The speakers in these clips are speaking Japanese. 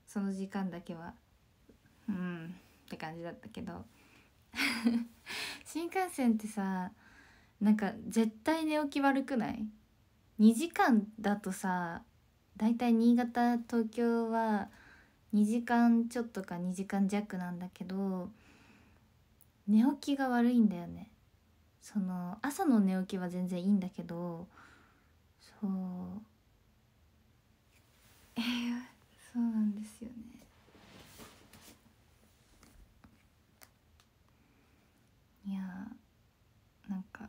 その時間だけはって感じだったけど新幹線ってさ、なんか絶対寝起き悪くない？ 2 時間だとさ、だいたい新潟東京は2時間ちょっとか2時間弱なんだけど、寝起きが悪いんだよね。その朝の寝起きは全然いいんだけど、そうそうなんですよね。いやなんか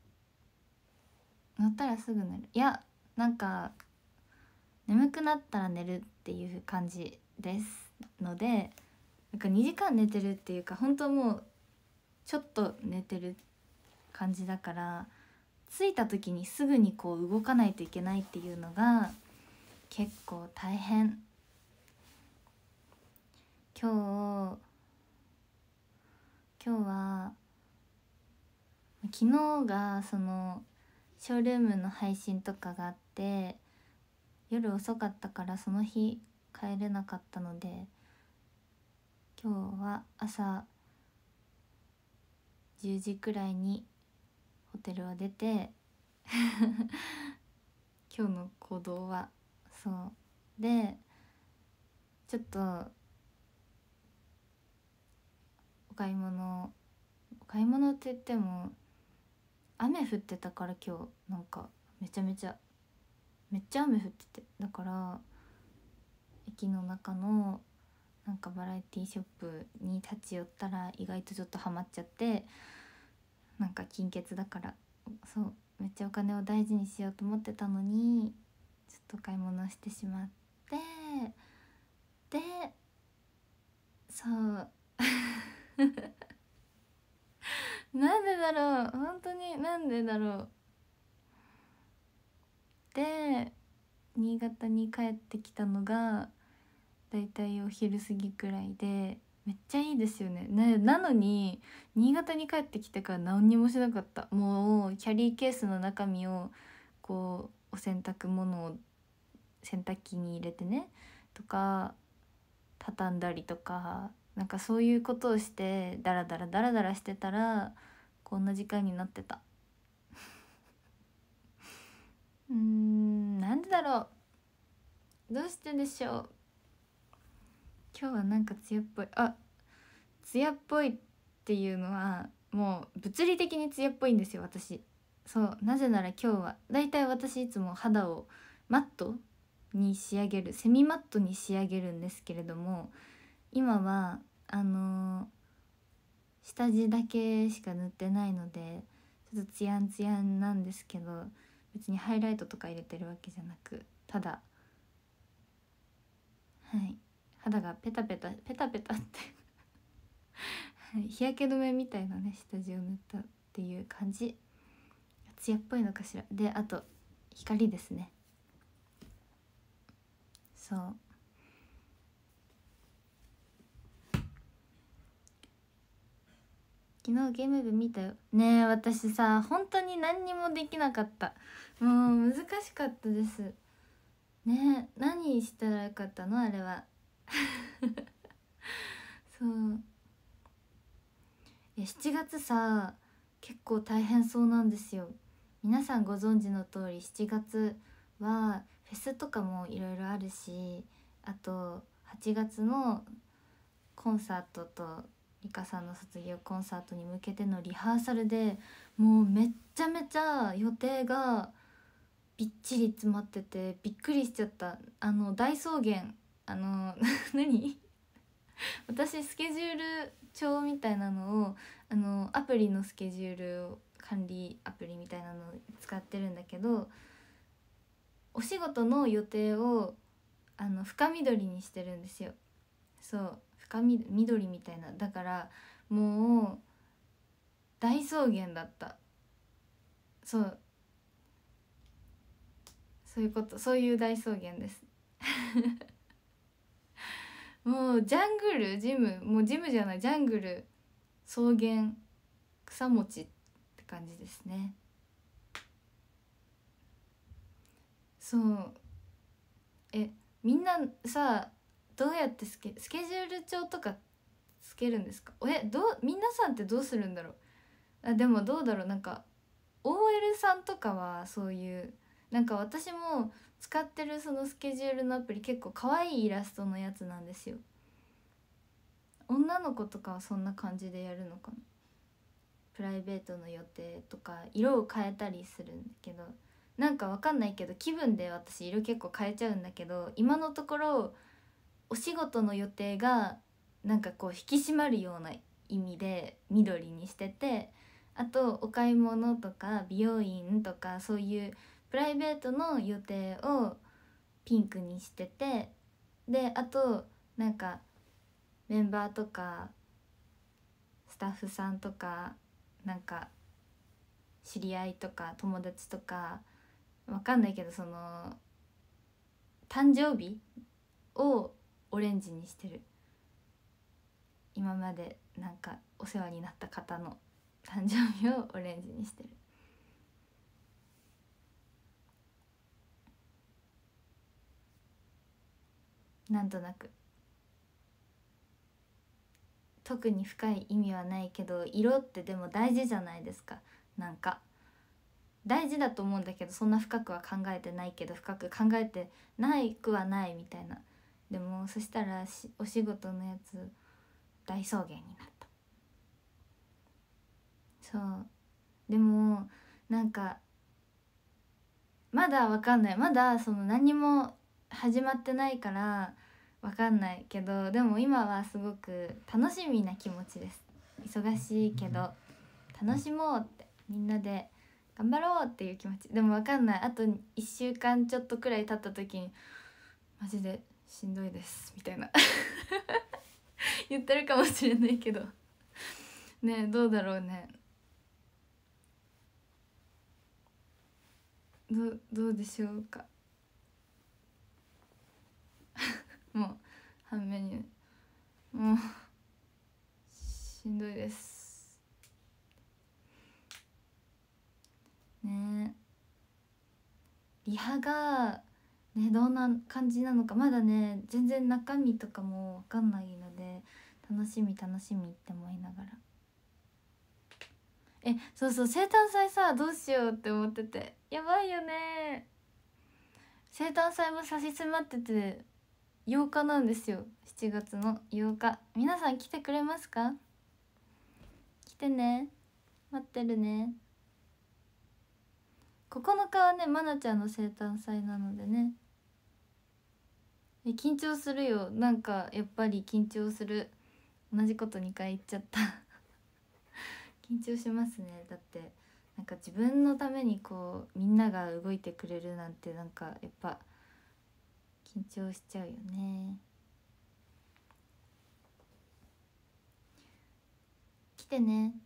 乗ったらすぐ寝る。いやなんか眠くなったら寝るっていう感じですので、なんか2時間寝てるっていうか、本当もうちょっと寝てる感じだから、着いた時にすぐにこう動かないといけないっていうのが結構大変。今日は昨日がそのショールームの配信とかがあって、夜遅かったからその日帰れなかったので、今日は朝10時くらいにホテルを出て今日の行動はそうで、ちょっとお買い物って言っても雨降ってたから、今日なんかめっちゃ雨降ってて、だから駅の中のなんかバラエティショップに立ち寄ったら意外とちょっとハマっちゃって、なんか金欠だから、そうめっちゃお金を大事にしようと思ってたのに、ちょっと買い物してしまって、でそうなんでだろう、本当になんでだろう。で新潟に帰ってきたのがだいたいお昼過ぎくらいで、めっちゃいいですよね。なのに新潟に帰ってきてから何にもしなかった。もうキャリーケースの中身をこうお洗濯物を洗濯機に入れてねとか畳んだりとか、なんかそういうことをしてダラダラダラダラしてたらこんな時間になってた。なんでだろう、どうしてでしょう。今日はなんか艶っぽい。艶っぽいっていうのはもう物理的に艶っぽいんですよ私。そう、なぜなら今日はだいたい私いつも肌をマットに仕上げる、セミマットに仕上げるんですけれども、今は下地だけしか塗ってないのでちょっとツヤンツヤンなんですけど、別にハイライトとか入れてるわけじゃなく、ただ肌がペタペタペタペタって日焼け止めみたいなね下地を塗ったっていう感じ。艶っぽいのかしら。であと光ですね。そう昨日ゲーム部見たよね。私さ本当に何にもできなかった。もう難しかったですね。何したらよかったのあれはそう7月さ結構大変そうなんですよ。皆さんご存知の通り7月はフェスとかもいろいろあるし、あと8月のコンサートとリカさんの卒業コンサートに向けてのリハーサルで、もうめっちゃめちゃ予定がびっちり詰まっててびっくりしちゃった。大草原何私スケジュール帳みたいなのをアプリのスケジュールを管理アプリみたいなのを使ってるんだけど、お仕事の予定を深緑にしてるんですよ。そう深緑みたいな、だからもう大草原だった。そうそういうこと、そういう大草原ですもうジャングルジム、もうジムじゃないジャングル草原草餅って感じですね。そうみんなさどうやってスケジュール帳とかつけるんですか？皆さんってどうするんだろう。でもどうだろう、なんか OL さんとかはそういう、なんか私も使ってるそのスケジュールのアプリ結構可愛いイラストのやつなんですよ。女の子とかはそんな感じでやるのかな。プライベートの予定とか色を変えたりするんだけど、なんかわかんないけど気分で私色結構変えちゃうんだけど、今のところお仕事の予定がなんかこう引き締まるような意味で緑にしてて、あとお買い物とか美容院とかそういうプライベートの予定をピンクにしてて、であとなんかメンバーとかスタッフさんとかなんか知り合いとか友達とかわかんないけど、その誕生日をオレンジにしてる。今までなんかお世話になった方の誕生日をオレンジにしてる。なんとなく特に深い意味はないけど、色ってでも大事じゃないですか。なんか大事だと思うんだけど、そんな深くは考えてないけど深く考えてないくはないみたいな。でもそしたらお仕事のやつ大草原になった。そう。でもなんかまだわかんない、まだその何も始まってないからわかんないけど、でも今はすごく楽しみな気持ちです。忙しいけど楽しもうって、みんなで頑張ろうっていう気持ち。でもわかんない、あと1週間ちょっとくらい経った時にマジでしんどいですみたいな言ってるかもしれないけどね。どうだろうね。どうでしょうか。もう反面にもうしんどいですね。リハがねどんな感じなのかまだね全然中身とかも分かんないので、楽しみって思いながら。そうそう、生誕祭さどうしようって思ってて、やばいよね。生誕祭も差し迫ってて8日なんですよ。7月の8日。皆さん来てくれますか？来てね、待ってるね。9日はねまなちゃんの生誕祭なのでね。緊張するよ。なんかやっぱり緊張する。同じこと2回言っちゃった緊張しますね。だってなんか自分のためにこうみんなが動いてくれるなんて、なんかやっぱ緊張しちゃうよね。来てね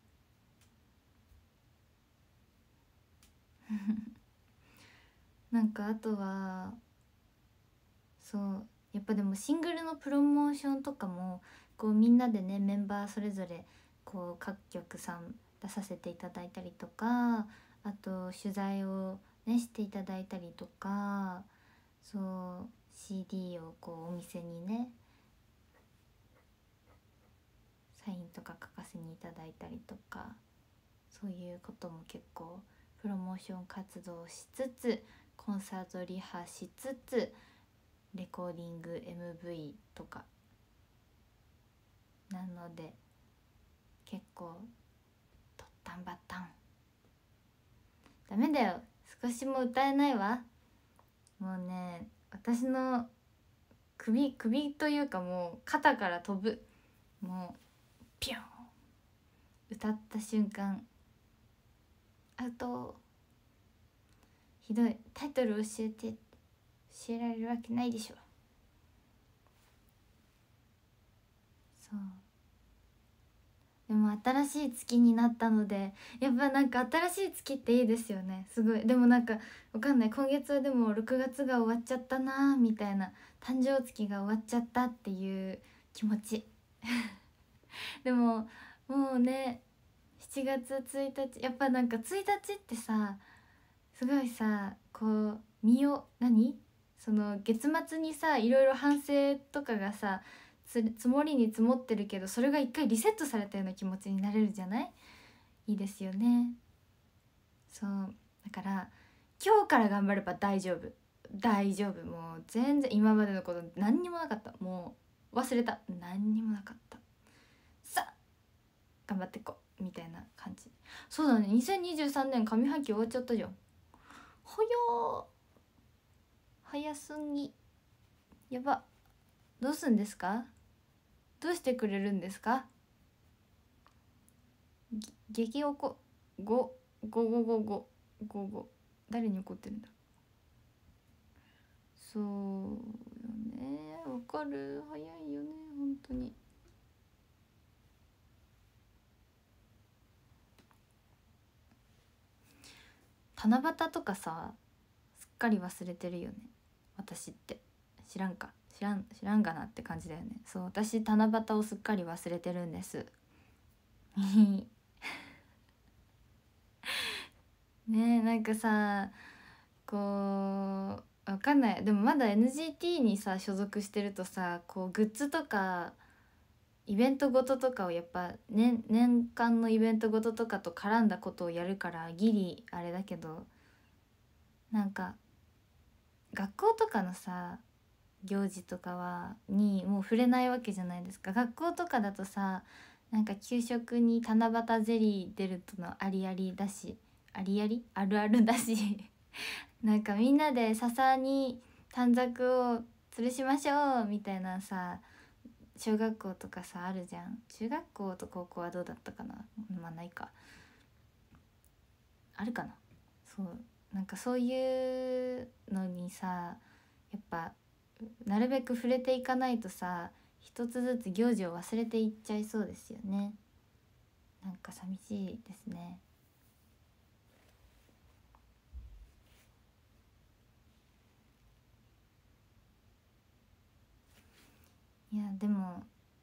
なんかあとはそうやっぱでもシングルのプロモーションとかもこうみんなでねメンバーそれぞれこう各局さん出させていただいたりとか、あと取材をねしていただいたりとか、そう CD をこうお店にねサインとか書かせにいただいたりとか、そういうことも結構プロモーション活動しつつ、コンサートリハしつつ、レコーディング MV とかなので結構とったんばったん。ダメだよ、少しも歌えないわ。もうね私の首というかもう肩から飛ぶ。もうピュン、歌った瞬間アウト。ひどい。タイトル教えられるわけないでしょ。そうでも新しい月になったので、やっぱなんか新しい月っていいですよね。すごい。でもなんかわかんない、今月はでも6月が終わっちゃったなみたいな、誕生月が終わっちゃったっていう気持ちでももうね7月1日、やっぱなんか1日ってさすごいさこう何その月末にさいろいろ反省とかがさ積もりに積もってるけど、それが一回リセットされたような気持ちになれるじゃない。いいですよね。そうだから今日から頑張れば大丈夫、大丈夫。もう全然今までのこと何にもなかった。もう忘れた、何にもなかった。さあ頑張っていこうみたいな感じ。そうだね、2023年上半期終わっちゃったじゃん。早ー、早すぎ。やば。どうすんですか、どうしてくれるんですか。激おこ5555555誰に怒ってるんだ。そうよね、わかる。早いよね本当に。七夕とかさすっかり忘れてるよね私って。知らんか、知らんかなって感じだよね。そう、私七夕をすっかり忘れてるんですねえ、なんかさこうわかんない、でもまだ NGT にさ所属してるとさ、こうグッズとかイベントごととかをやっぱ、年間のイベントごととかと絡んだことをやるからギリあれだけど、なんか学校とかのさ行事とかにもう触れないわけじゃないですか。学校とかだとさ、なんか給食に七夕ゼリー出るとのありありだし、ありありあるあるだしなんかみんなで笹に短冊を吊るしましょうみたいなさ、小学校とかさあるじゃん。中学校と高校はどうだったかな、まあないか、あるかな。そう、なんかそういうのにさやっぱなるべく触れていかないとさ、一つずつ行事を忘れていっちゃいそうですよね。なんか寂しいですね。いやでも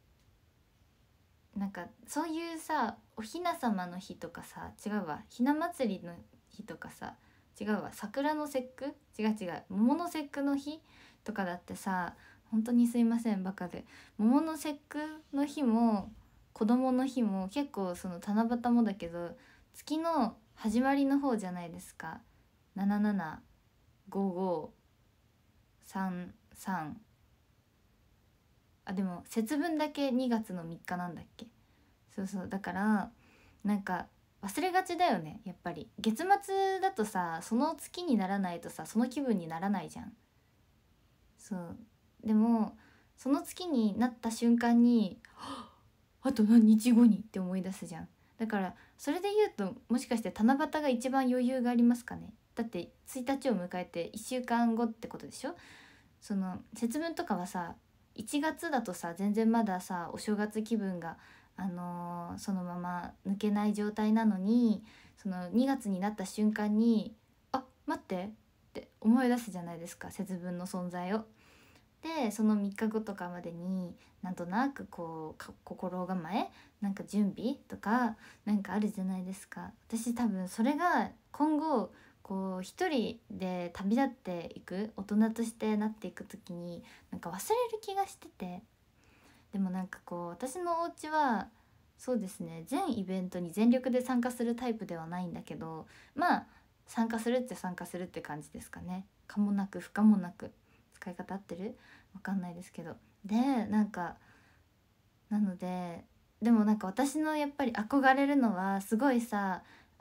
なんかそういうさ、おひな様の日とかさ、違うわ、ひな祭りの日とかさ、違うわ、桜の節句、違う桃の節句の日とかだってさ、本当にすいませんバカで、桃の節句の日も子供の日も結構その七夕もだけど月の始まりの方じゃないですか。775533、あでも節分だけ2月の3日なんだっけ。そうそう、だからなんか忘れがちだよねやっぱり。月末だとさその月にならないとさその気分にならないじゃん。そうでもその月になった瞬間にあと何日後にって思い出すじゃん。だからそれで言うともしかして七夕が一番余裕がありますかね。だって1日を迎えて1週間後ってことでしょ。その節分とかはさ1月だとさ全然まださお正月気分がそのまま抜けない状態なのに、その2月になった瞬間にあ待ってって思い出すじゃないですか節分の存在を。でその3日後とかまでになんとなくこう心構えなんか準備とかなんかあるじゃないですか。私多分それが今後こう一人で旅立っていく大人としてなっていく時になんか忘れる気がしてて。でもなんかこう私のお家はそうですね、全イベントに全力で参加するタイプではないんだけど、まあ参加するっちゃ参加するって感じですかね。可もなく不可もなく。使い方合ってるわかんないですけど。でなんかなので、でもなんか私のやっぱり憧れるのはすごいさ、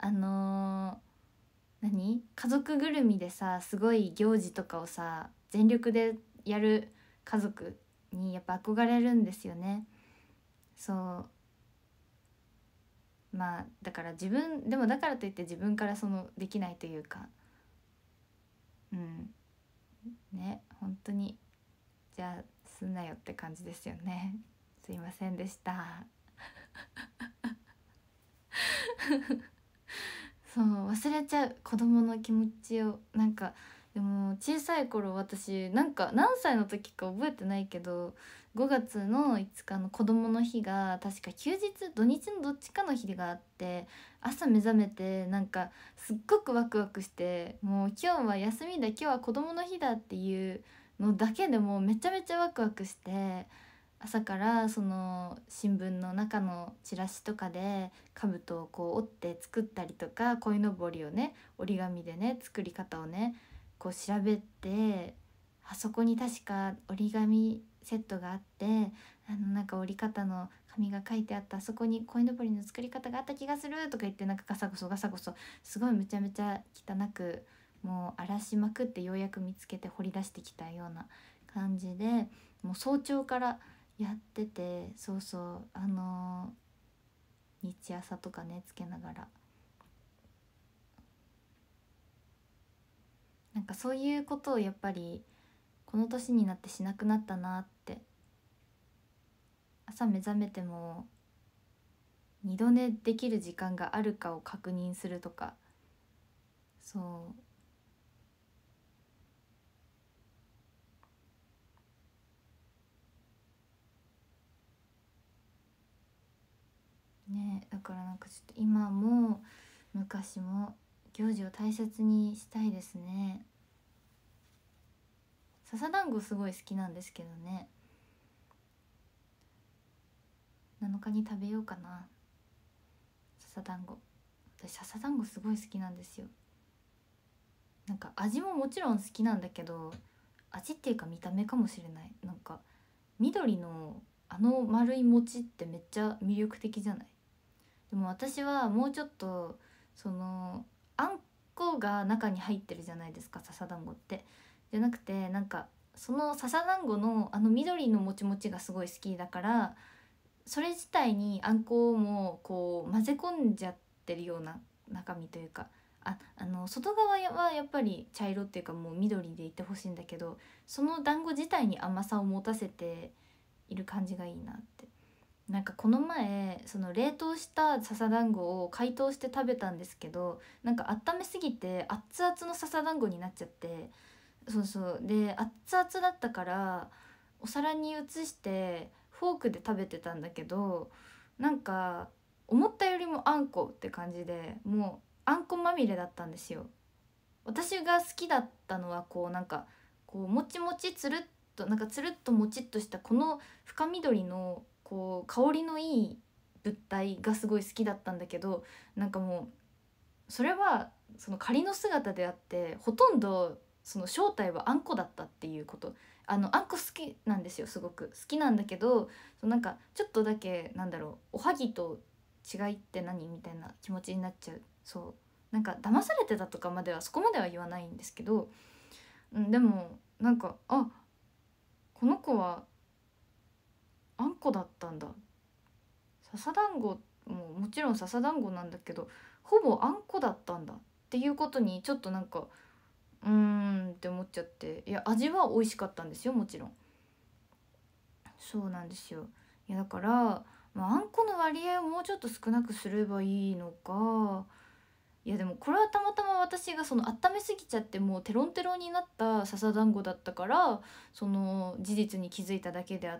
家族ぐるみでさすごい行事とかをさ全力でやる家族にやっぱ憧れるんですよね。そう、まあだから自分でもだからといって自分からそのできないというか、うんね本当にじゃあすんなよって感じですよね。すいませんでした。そう忘れちゃう子供の気持ちを。なんかでも小さい頃私なんか何歳の時か覚えてないけど 5月の5日の子どもの日が確か休日土日のどっちかの日があって、朝目覚めてなんかすっごくワクワクして、もう今日は休みだ、今日は子どもの日だっていうのだけでもめちゃめちゃワクワクして、朝からその新聞の中のチラシとかで兜をこう折って作ったりとか、鯉のぼりをね折り紙でね作り方をねこう調べて、あそこに確か折り紙セットがあって、なんか折り方の紙が書いてあった、あそこに鯉のぼりの作り方があった気がするとか言って、なんかガサゴソガサゴソすごいめちゃめちゃ汚くもう荒らしまくって、ようやく見つけて掘り出してきたような感じで、もう早朝からやってて、そうそう、日朝とかねつけながら、なんかそういうことをやっぱりこの年になってしなくなったなって。朝目覚めても二度寝できる時間があるかを確認するとか、そうね、だからなんかちょっと今も昔も行事を大切にしたいですね。笹団子すごい好きなんですけどね、7日に食べようかな、笹団子。私笹団子すごい好きなんですよ。なんか味ももちろん好きなんだけど、味っていうか見た目かもしれない。なんか緑のあの丸い餅ってめっちゃ魅力的じゃない？でも私はもうちょっとそのあんこが中に入ってるじゃないですか、笹団子って。じゃなくて、なんかその笹団子のあの緑のもちもちがすごい好きだから、それ自体にあんこもこう混ぜ込んじゃってるような中身というか、外側はやっぱり茶色っていうかもう緑でいてほしいんだけど、その団子自体に甘さを持たせている感じがいいなって。なんかこの前その冷凍した笹団子を解凍して食べたんですけど、なんか温めすぎて熱々の笹団子になっちゃって、そうそうで熱々だったからお皿に移してフォークで食べてたんだけど、なんか思ったよりもあんこって感じで、もうあんこまみれだったんですよ。私が好きだったのはこうなんかこうもちもちつるっと、なんかつるっともちっとしたこの深緑のこう香りのいい物体がすごい好きだったんだけど、なんかもうそれはその仮の姿であって、ほとんどその正体はあんこだったっていうこと。あんこ好きなんですよ、すごく好きなんだけど、なんかちょっとだけなんだろう、おはぎと違いって何みたいな気持ちになっちゃう。そうなんか騙されてたとかまではそこまでは言わないんですけど、でもなんかこの子はあんこだったんだ、笹団子ももちろん笹団子なんだけどほぼあんこだったんだっていうことにちょっとなんかって思っちゃって。いや味は美味しかったんですよ、もちろん。そうなんですよ。いやだから、あんこの割合をもうちょっと少なくすればいいのか。いやでもこれはたまたま私がその温めすぎちゃってもうテロンテロンになった笹団子だったから、その事実に気づいただけであって、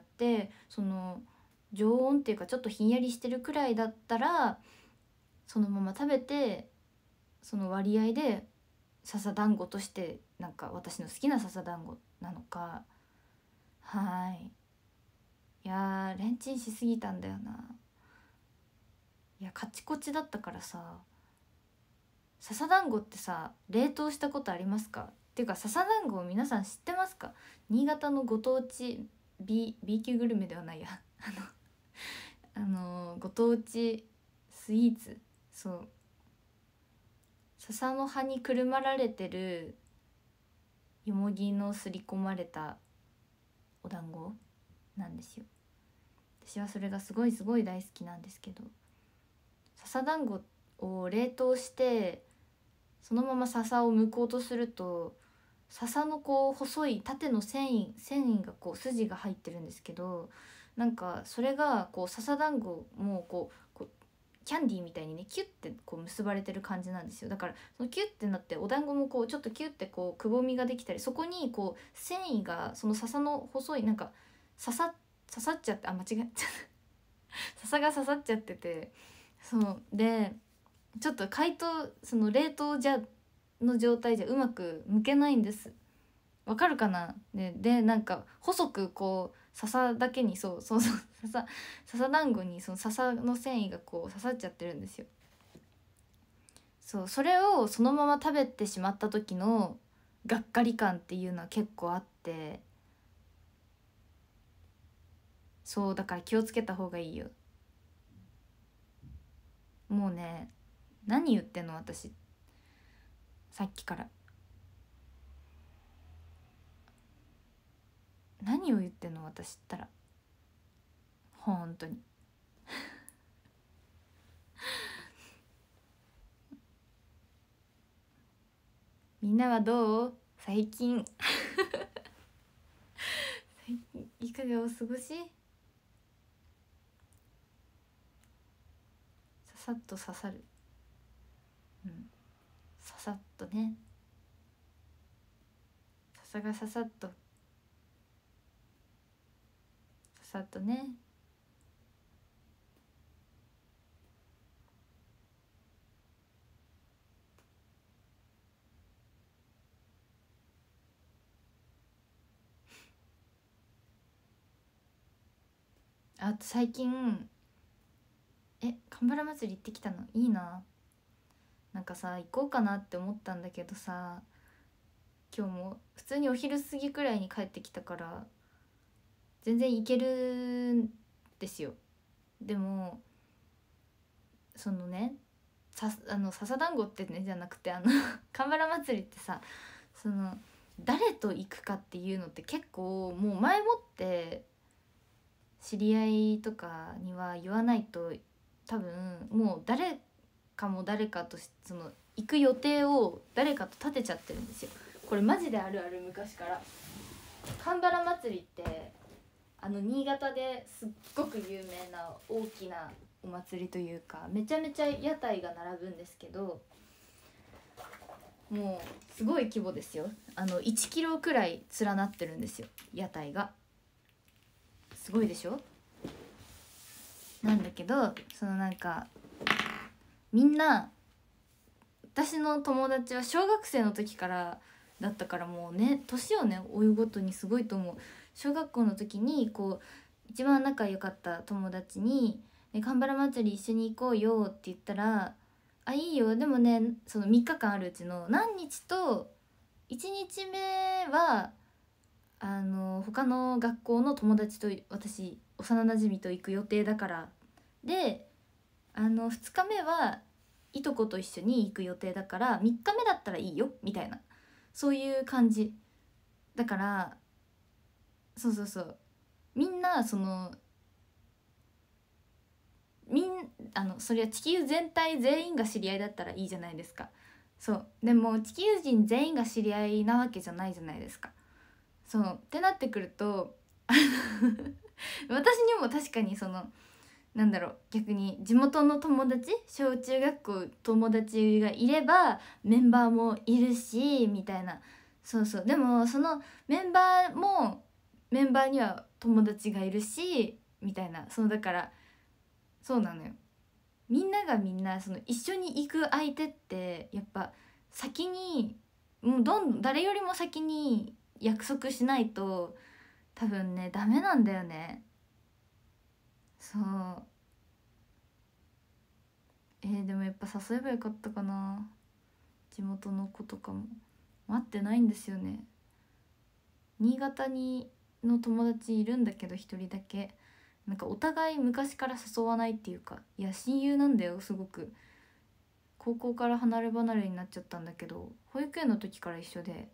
その常温っていうかちょっとひんやりしてるくらいだったらそのまま食べて、その割合で笹団子としてなんか私の好きな笹団子なのか。はい。いやレンチンしすぎたんだよな。いやカチコチだったからさ。笹団子ってさ冷凍したことありますか？っていうか笹団子を皆さん知ってますか？新潟のご当地 B 級グルメではないやご当地スイーツ。そう笹の葉にくるまられてるよもぎのすり込まれたお団子なんですよ。私はそれがすごいすごい大好きなんですけど、笹団子を冷凍してそのまま笹を剥こうとすると、笹のこう細い縦の繊維がこう筋が入ってるんですけど、なんかそれがこう笹団子もこうキャンディーみたいにねキュッてこう結ばれてる感じなんですよ。だからそのキュッてなってお団子もこうちょっとキュッてこうくぼみができたり、そこにこう繊維がその笹の細いなんか刺さっ刺さっちゃって、あ、間違え笹が刺さっちゃってて、そうでちょっと解凍、その冷凍じゃの状態じゃうまく剥けないんです。わかるかな、でなんか細くこう笹だけに、そう笹団子にその笹の繊維がこう刺さっちゃってるんですよ。そうそれをそのまま食べてしまった時のがっかり感っていうのは結構あって、そうだから気をつけた方がいいよ。もうね、何言ってんの私、さっきから何を言ってんの私ったら、本当にみんなはどう、最近最近いかがお過ごし。さっと刺さる、うん、ささっとね、笹がささっとささっとね。あと最近神原祭り行ってきたのいいな。なんかさ、行こうかなって思ったんだけどさ、今日も普通にお昼過ぎくらいに帰ってきたから全然行けるんですよ。でもそのね、笹団子ってねじゃなくて神原祭りってさ、その誰と行くかっていうのって結構もう前もって知り合いとかには言わないと、多分もう誰かも誰かとその行く予定を誰かと立てちゃってるんですよ。これマジであるある。昔から神原祭りって新潟ですっごく有名な大きなお祭りというか、めちゃめちゃ屋台が並ぶんですけど、もうすごい規模ですよ。1キロくらい連なってるんですよ、屋台が。すごいでしょ。なんだけどそのなんかみんな、私の友達は小学生の時からだったから、もうね年をね追うごとにすごいと思う。小学校の時にこう一番仲良かった友達に「ね、神原祭り一緒に行こうよ」って言ったら「あ、いいよ、でもねその3日間あるうちの何日と1日目は他の学校の友達と私幼なじみと行く予定だから、で2日目はいとこと一緒に行く予定だから3日目だったらいいよ」みたいな、そういう感じだから。そうみんなそのそれは地球全体全員が知り合いだったらいいじゃないですか。そうでも地球人全員が知り合いなわけじゃないじゃないですか。そうってなってくると私にも確かにそのなんだろう、逆に地元の友達、小中学校友達がいればメンバーもいるしみたいな。でもそのメンバーもメンバーには友達がいるしみたいな、だからそうなのよ。みんながみんなその一緒に行く相手ってやっぱ先にもう誰よりも先に約束しないと多分ねダメなんだよね。そうでもやっぱ誘えばよかったかな。地元の子とかも待ってないんですよね。新潟にの友達いるんだけど一人だけなんかお互い昔から誘わないっていうか、いや親友なんだよすごく。高校から離れ離れになっちゃったんだけど保育園の時から一緒で、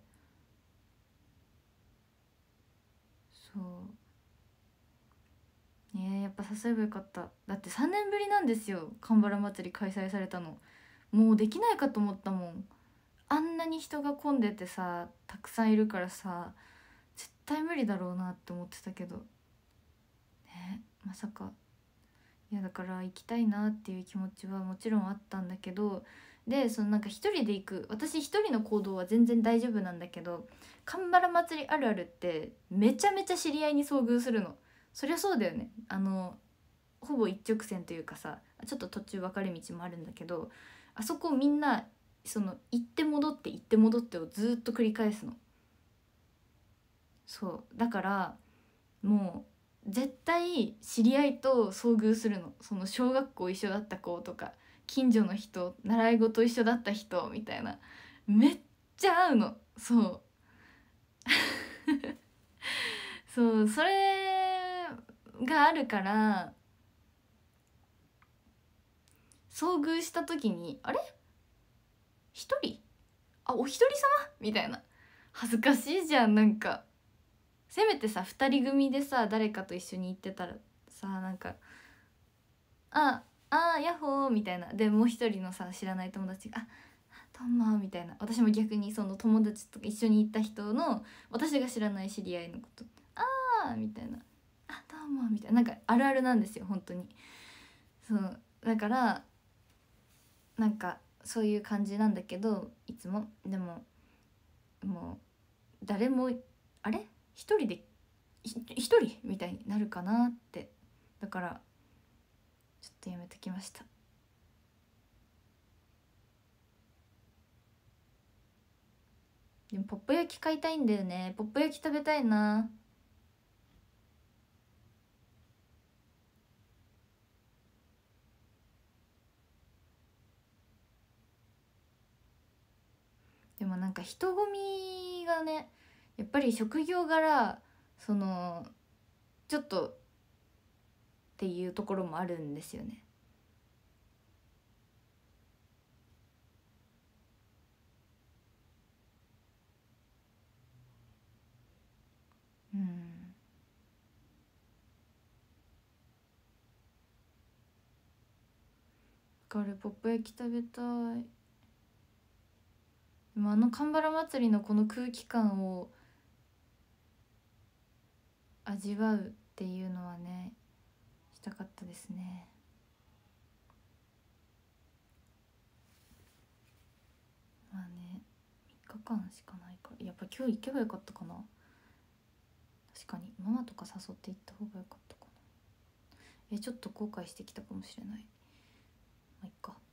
やっぱ誘えばよかった。だって3年ぶりなんですよ、神原祭り開催されたの。もうできないかと思ったもん。あんなに人が混んでてさ、たくさんいるからさ、絶対無理だろうなって思ってたけどね、まさか。いやだから行きたいなっていう気持ちはもちろんあったんだけど、でそのなんか一人で行く、私一人の行動は全然大丈夫なんだけど、神原祭りあるあるってめちゃめちゃ知り合いに遭遇するの。 そりゃそうだよね。ほぼ一直線というかさ、ちょっと途中分かれ道もあるんだけど、あそこをみんなその行って戻って行って戻ってをずっと繰り返すの。そうだからもう絶対知り合いと遭遇するの。その小学校一緒だった子とか近所の人、習い事一緒だった人みたいな、めっちゃ会うの。そうそう、それがあるから遭遇した時にあれ一人、あお一人様みたいな、恥ずかしいじゃん。なんかせめてさ2人組でさ誰かと一緒に行ってたらさ、なんかあヤッホーみたいな、でもう一人のさ知らない友達がどうもみたいな、私も逆にその友達とか一緒に行った人の私が知らない知り合いのことみたいな、どうもみたいな、なんかあるあるなんですよ本当に。そうだからなんかそういう感じなんだけど、いつもでももう誰もあれ一人で一人みたいになるかなって、だからちょっとやめときました。でもポップ焼き買いたいんだよね。ポップ焼き食べたいな。でもなんか人混みがね、やっぱり職業柄そのちょっとっていうところもあるんですよね。うん。だからポップ焼き食べたい。でも神原祭りのこの空気感を味わうっていうのはね、したかったですね。まあね、3日間しかないから、やっぱ今日行けばよかったかな。確かにママとか誘って行った方がよかったかな。ちょっと後悔してきたかもしれない。まあいっか。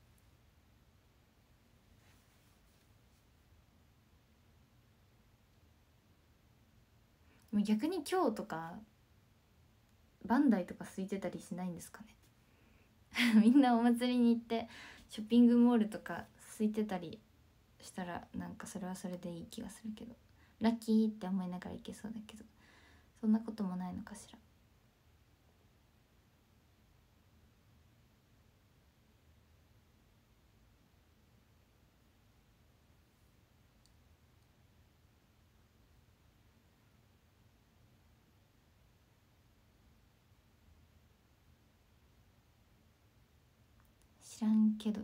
でも逆に今日とかバンダイとか空いてたりしないんですかね。みんなお祭りに行ってショッピングモールとか空いてたりしたら、なんかそれはそれでいい気がするけど、ラッキーって思いながら行けそうだけど、そんなこともないのかしら。知らんけど。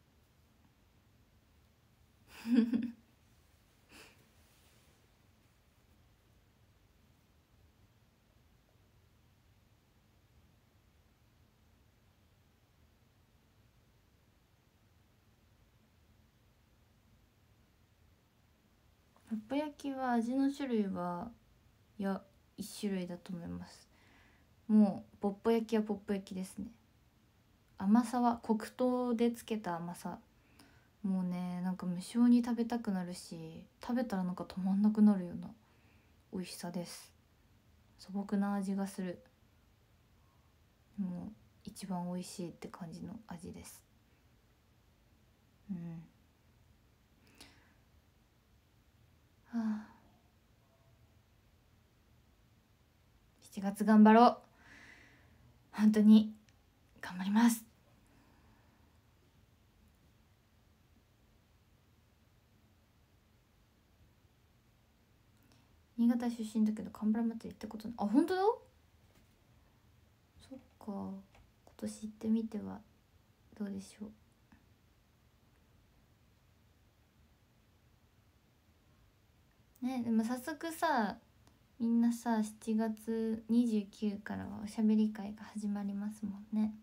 ポップ焼きは味の種類はいや一種類だと思います。もうポップ焼きはポップ焼きですね。甘さは黒糖でつけた甘さ、もうねなんか無性に食べたくなるし、食べたらなんか止まんなくなるような美味しさです。素朴な味がする。もう一番美味しいって感じの味です。うん。はあ、7月頑張ろう。本当に頑張ります。新潟出身だけど神原祭り行ったことない。あ、本当だ。そっか、今年行ってみてはどうでしょうね。でも早速さ、みんなさ7月29からはおしゃべり会が始まりますもんね。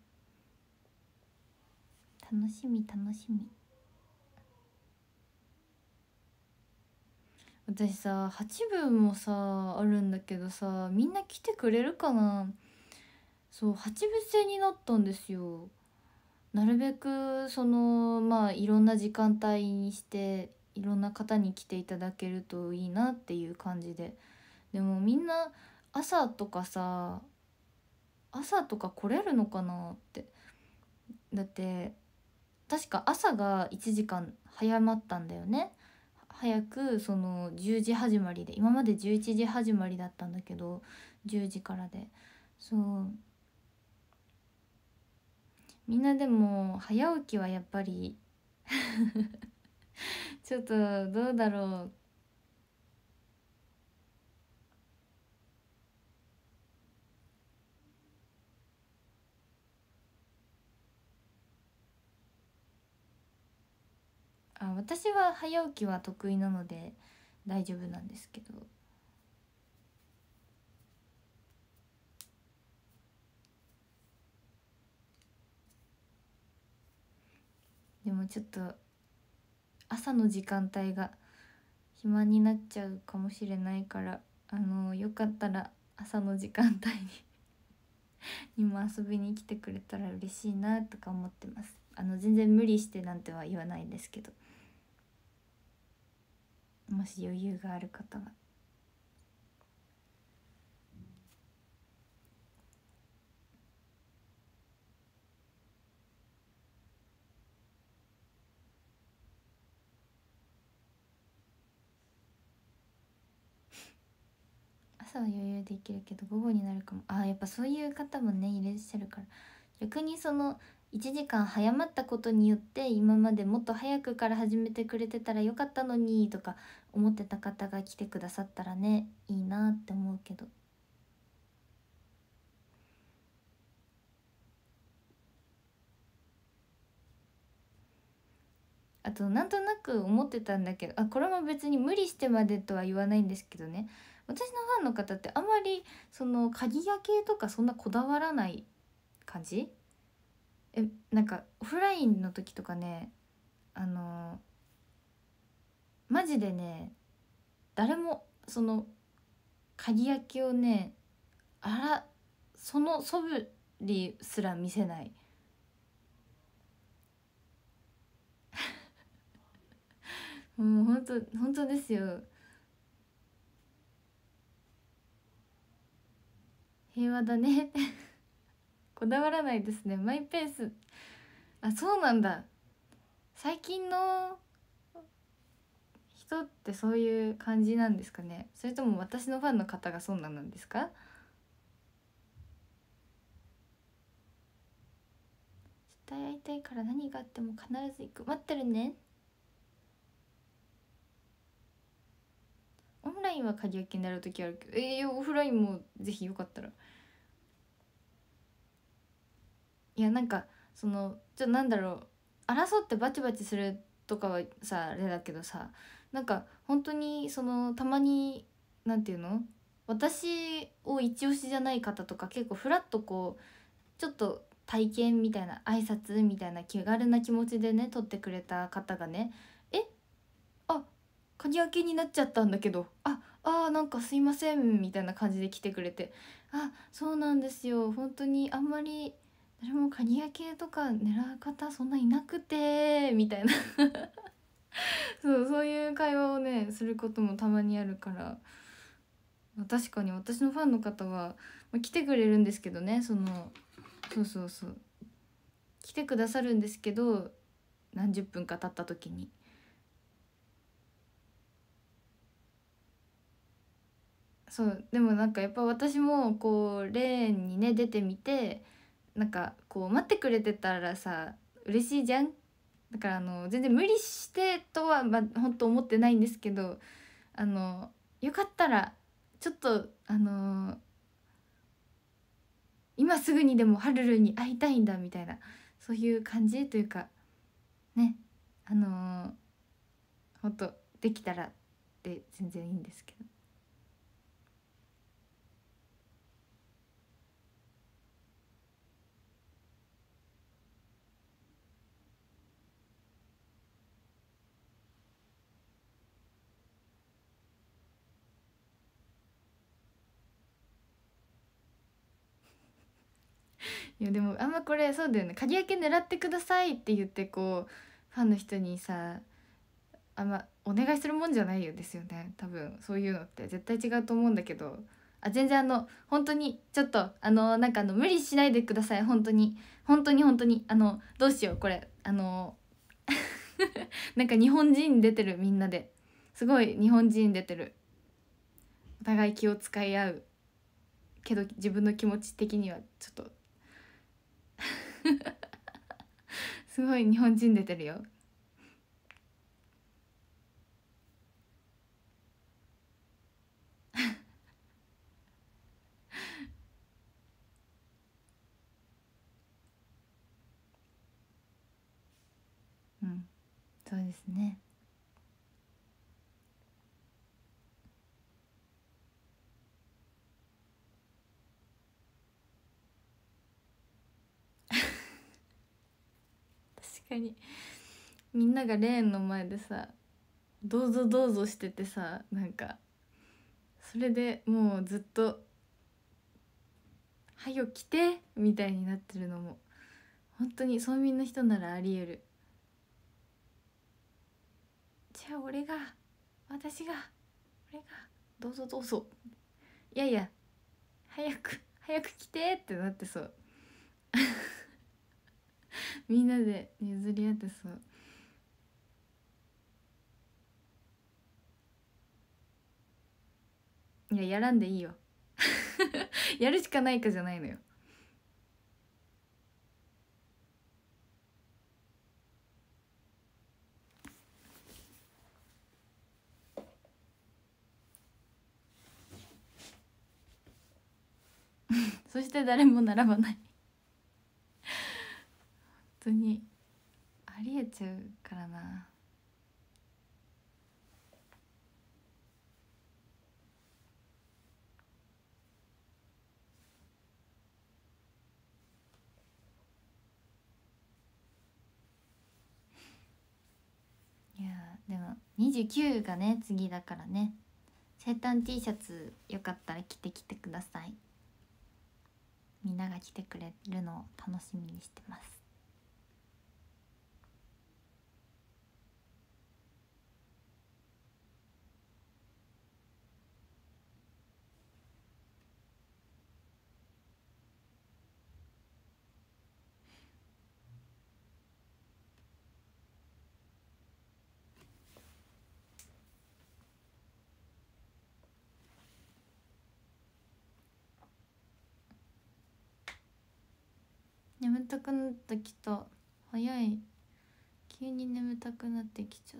楽しみ楽しみ。 私さ8分もさあるんだけどさ、みんな来てくれるかな。そう、8部制になったんですよ。なるべくそのまあいろんな時間帯にしていろんな方に来ていただけるといいなっていう感じで。でもみんな朝とかさ、朝とか来れるのかなって。だって確か朝が1時間早まったんだよね。早くその10時始まりで、今まで11時始まりだったんだけど10時からで。そう、みんなでも早起きはやっぱりちょっとどうだろう。あ、私は早起きは得意なので大丈夫なんですけど。でもちょっと朝の時間帯が暇になっちゃうかもしれないから、よかったら朝の時間帯にも遊びに来てくれたら嬉しいなとか思ってます。全然無理してなんては言わないんですけど、もし余裕がある方は。朝は余裕できるけど午後になるかも。やっぱそういう方もねいらっしゃるから、逆にその1時間早まったことによって今までもっと早くから始めてくれてたらよかったのにとか思ってた方が来てくださったらねいいなって思うけど。あとなんとなく思ってたんだけど、これも別に無理してまでとは言わないんですけどね、私のファンの方ってあまりその鍵開けとかそんなこだわらない感じ。なんかオフラインの時とかね、あのマジでね、誰もその鍵開けをね、その素振りすら見せない。もう本当本当ですよ。平和だねこだわらないですね、マイペース。そうなんだ。最近の人ってそういう感じなんですかね、それとも私のファンの方がそんなんなんですか。絶対会いたいから何があっても必ず行く、待ってるね。オンラインは鍵開けになる時あるけど、オフラインもぜひよかったら。いやなんかそのなんだろう、争ってバチバチするとかはさあれだけどさ、なんか本当にそのたまになんていうの、私を一押しじゃない方とか結構フラッとこうちょっと体験みたいな挨拶みたいな気軽な気持ちでね撮ってくれた方がね、えあ鍵開けになっちゃったんだけど、なんかすいませんみたいな感じで来てくれて、そうなんですよ、本当にあんまり誰も鍵開けとか狙う方そんないなくてみたいなそういう会話をねすることもたまにあるから、確かに私のファンの方は、来てくれるんですけどね、そう来てくださるんですけど、何十分か経った時に。そうでもなんかやっぱ私もこうレーンにね出てみて、なんかこう待ってくれてたらさ嬉しいじゃん。だから全然無理してとは本当思ってないんですけど、あのよかったらちょっと今すぐにでもハルルに会いたいんだみたいな、そういう感じというかね、本当できたらで全然いいんですけど。 いやでもあんまこれそうだよね、鍵開け狙ってくださいって言ってこうファンの人にさあんまお願いするもんじゃないよですよね、多分そういうのって絶対違うと思うんだけど。全然本当にちょっとなんか無理しないでください、本当に本当に本当にどうしようこれなんか日本人出てる、みんなですごい日本人出てる。お互い気を使い合うけど自分の気持ち的にはちょっとすごい日本人出てるよ。うん、そうですね。確かにみんながレーンの前でさどうぞどうぞしててさ、なんかそれでもうずっと「はよ来て」みたいになってるのも本当に村民の人ならありえる。じゃあ俺がどうぞどうぞ、いやいや早く来てってなってそう。みんなで譲り合ってそう。いややらんでいいよ。やるしかないかじゃないのよ。そして誰も並ばない。本当にありえちゃうからな。いやでも29がね次だからね、生誕 T シャツよかったら着てきてください。みんなが来てくれるのを楽しみにしてます。眠たくなってきた。早い。急に眠たくなってきちゃった。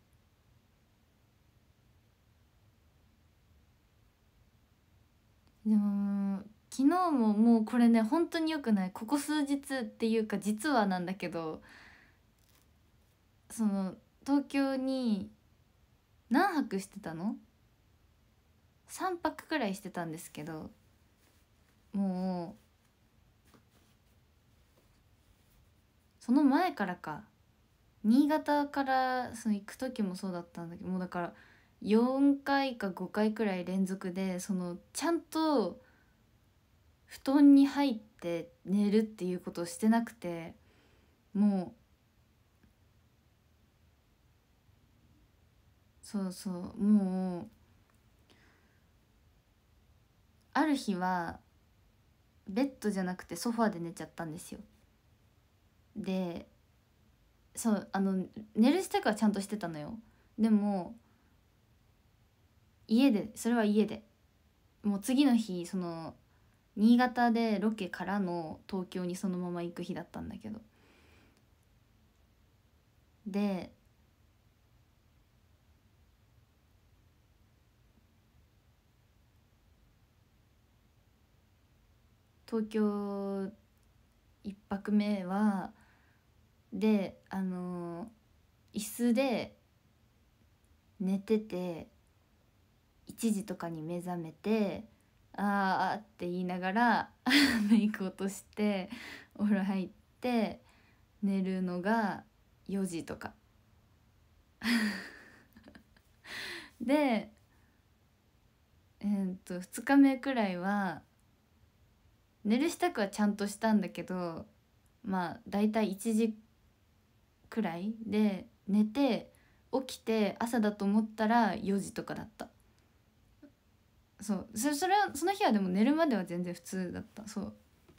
でも昨日ももうこれね本当に良くない、ここ数日っていうか実はなんだけど、その東京に何泊してたの？ 3 泊くらいしてたんですけど、もうその前からか、新潟からその行く時もそうだったんだけど、もうだから4回か5回くらい連続でちゃんと布団に入って寝るっていうことをしてなくて、もうそうそう、もうある日はベッドじゃなくてソファーで寝ちゃったんですよ。でそう寝る支度はちゃんとしてたのよ。でもそれは家でもう次の日新潟でロケからの東京にそのまま行く日だったんだけど、で東京一泊目は椅子で寝てて1時とかに目覚めてあーって言いながらメイク落としてお風呂入って寝るのが4時とかで2日目くらいは寝る支度はちゃんとしたんだけど、まあだいたい1時くらいで寝て、起きて朝だと思ったら4時とかだった。それはその日はでも寝るまでは全然普通だった。そう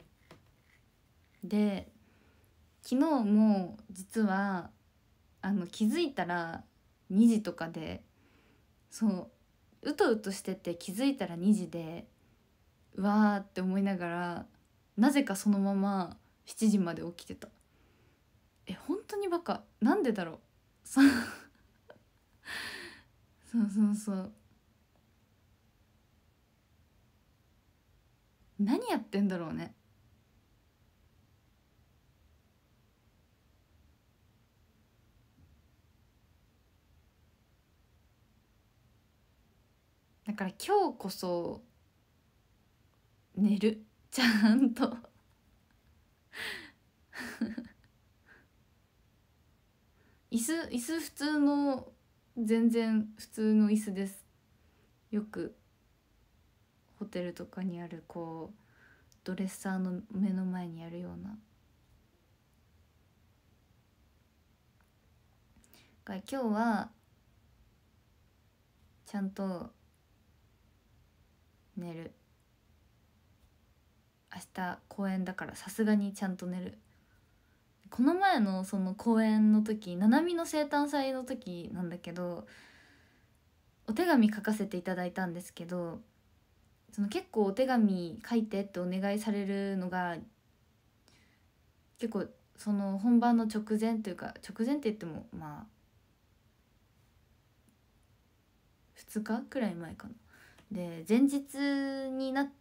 で、昨日も実は気づいたら2時とかで、うとうとしてて気づいたら2時で、うわーって思いながら、なぜかそのまま7時まで起きてた。本当にバカ、なんでだろう。そうそうそうそう、何やってんだろうね。だから今日こそ寝る、ちゃんと椅子普通の、全然普通の椅子です。よくホテルとかにある、こうドレッサーの目の前にあるような。だから今日はちゃんと寝る。明日公演だからさすがにちゃんと寝る。この前のその公演の時、ななみの生誕祭の時なんだけど、お手紙書かせていただいたんですけど、結構お手紙書いてってお願いされるのが結構、本番の直前というか、直前って言ってもまあ2日くらい前かな。で前日になって、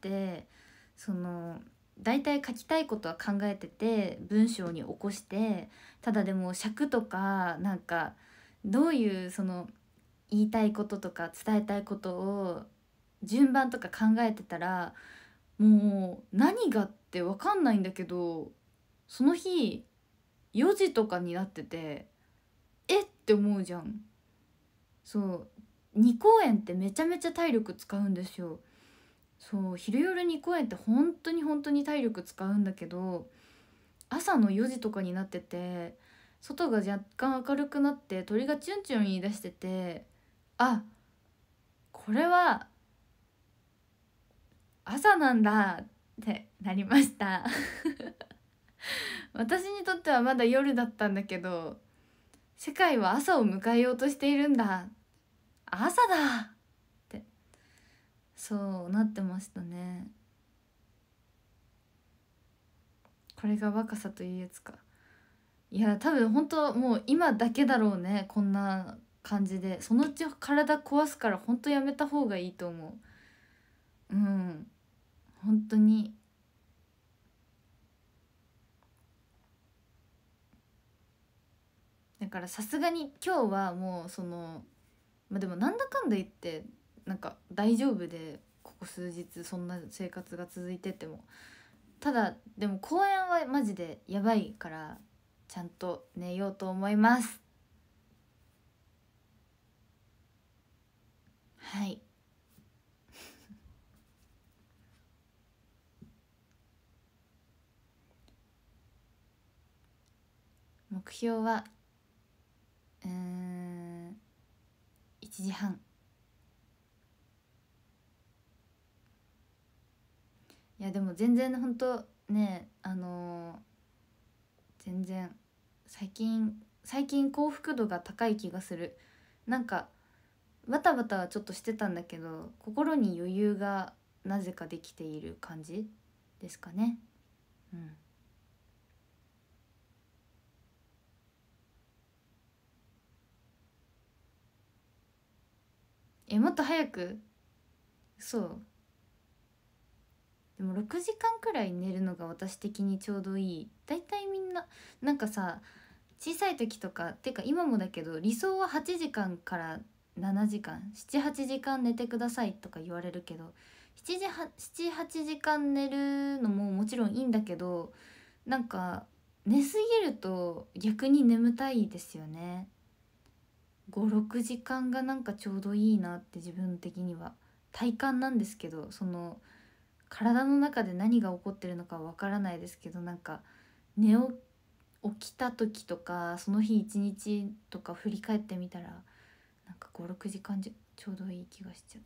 大体書きたいことは考えてて文章に起こして、ただでも尺とかなんか、どういう言いたいこととか伝えたいことを順番とか考えてたら、もう何がって分かんないんだけど、その日4時とかになってて、って思うじゃん。2公演ってめちゃめちゃ体力使うんですよ。昼夜2公演って本当に本当に体力使うんだけど、朝の4時とかになってて、外が若干明るくなって鳥がチュンチュン言い出してて、あ、これは朝なんだってなりました私にとってはまだ夜だったんだけど、世界は朝を迎えようとしているんだ、朝だって、そうなってましたね。これが若さというやつか。いや多分本当もう今だけだろうね、こんな感じで。そのうち体壊すから本当やめた方がいいと思う。うん、本当に。だからさすがに今日はもうまあでもなんだかんだ言ってなんか大丈夫で、ここ数日そんな生活が続いてても。ただでも公演はマジでやばいから、ちゃんと寝ようと思います。はい。目標は1時半。いやでも全然本当ね、全然最近幸福度が高い気がする。なんかバタバタはちょっとしてたんだけど、心に余裕がなぜかできている感じですかね。うん。もっと早く。そうでも6時間くらい寝るのが私的にちょうどいい。だいたいみんななんかさ、小さい時とかっていうか今もだけど、理想は8時間から7時間、78時間寝てくださいとか言われるけど、78時間寝るのももちろんいいんだけど、なんか寝すぎると逆に眠たいですよね。56時間がなんかちょうどいいなって、自分的には体感なんですけど、 体の中で何が起こってるのかわからないですけど、なんか起きた時とかその日一日とか振り返ってみたら、なんか56時間ちょうどいい気がしちゃって、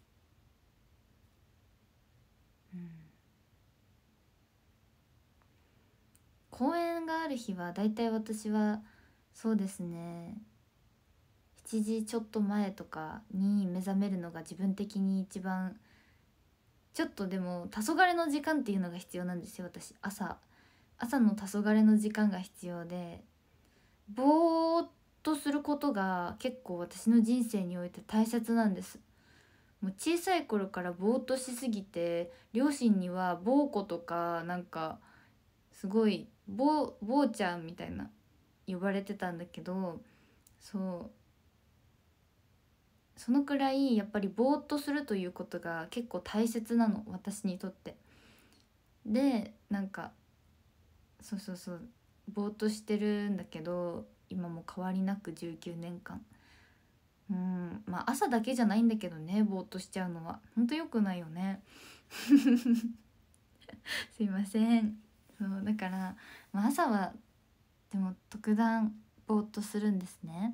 公演がある日はだいたい私はそうですね、7時ちょっと前とかに目覚めるのが自分的に一番、ちょっとでも黄昏の時間っていうのが必要なんですよ。私朝の黄昏の時間が必要で、ぼーっとすることが結構私の人生において大切なんです。もう小さい頃からぼーっとしすぎて、両親にはぼー子とか、なんかすごいぼーちゃんみたいな呼ばれてたんだけど、そのくらいやっぱりぼーっとするということが結構大切なの、私にとって。でなんかそうぼーっとしてるんだけど、今も変わりなく19年間。まあ朝だけじゃないんだけどね、ぼーっとしちゃうのはほんと良くないよね。すいません。そうだから、まあ、朝はでも特段ぼーっとするんですね。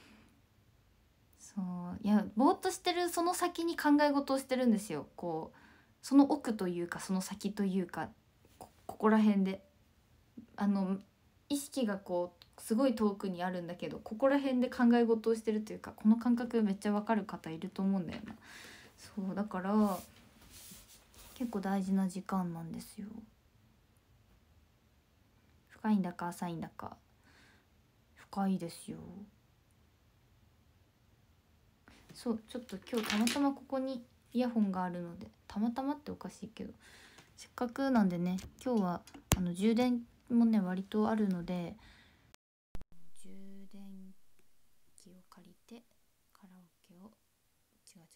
いやぼーっとしてるその先に考え事をしてるんですよ。こうその奥というかその先というか、ここら辺で意識がこうすごい遠くにあるんだけど、ここら辺で考え事をしてるというか、この感覚めっちゃわかる方いると思うんだよな。そうだから結構大事な時間なんですよ。深いんだか浅いんだか。深いですよ。そうちょっと今日たまたまここにイヤホンがあるので、たまたまっておかしいけど、せっかくなんでね、今日は充電もね割とあるので、充電器を借りてカラオケを違う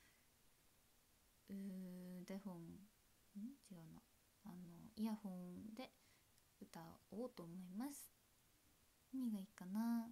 デフォン違うなイヤホンで歌おうと思います。何がいいかな。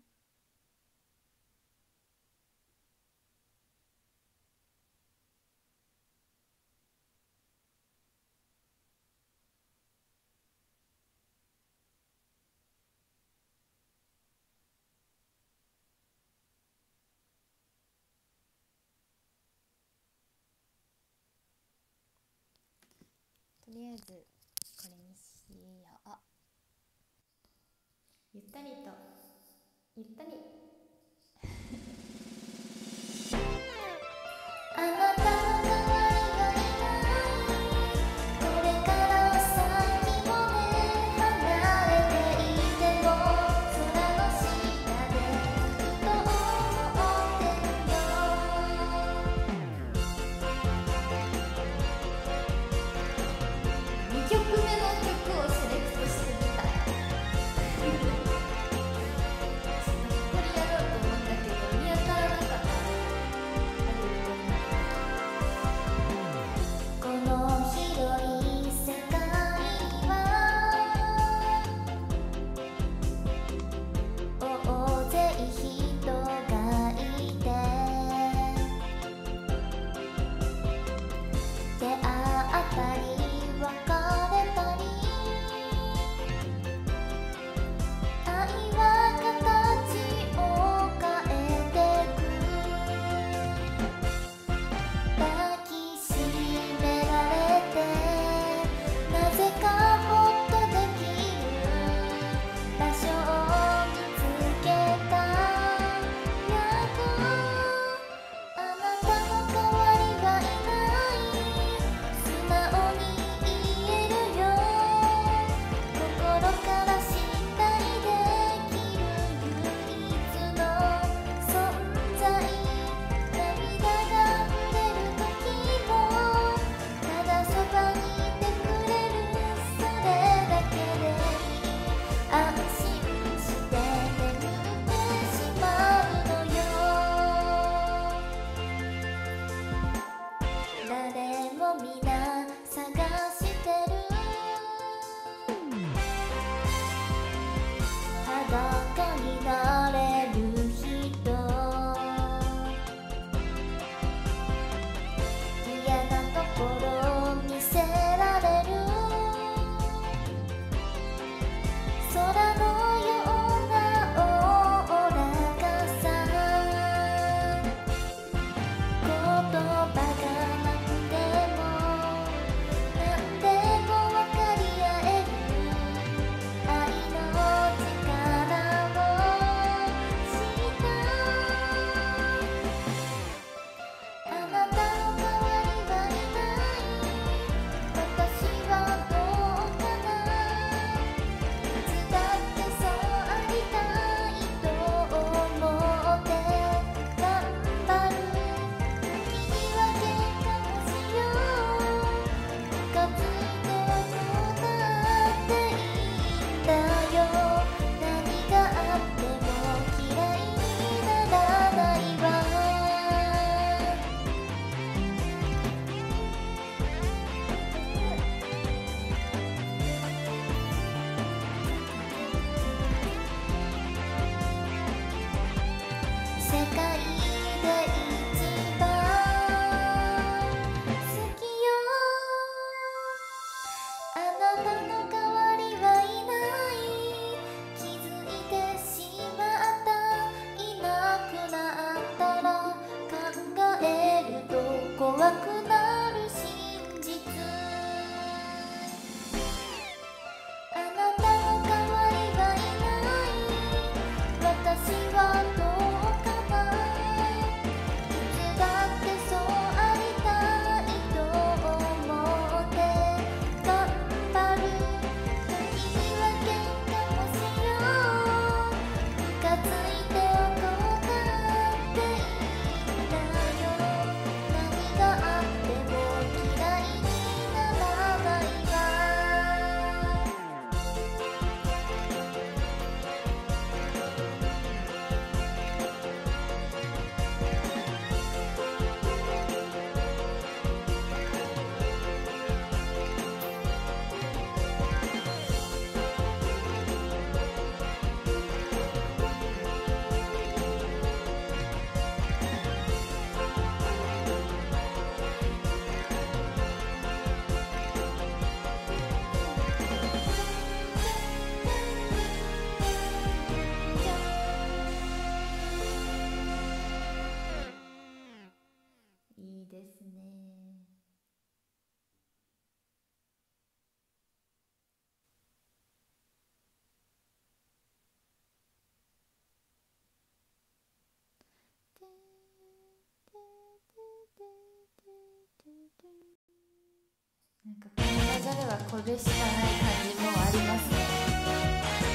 とりあえずこれにしよう。ゆったりとゆったりあなたの代わりがいないこれから先もね、離れていても空の下でふと思ってるよ。2曲目の曲をセレクトしてみたよ。ちょっとここにやっなんかこの流れはこれしかない感じもありますね。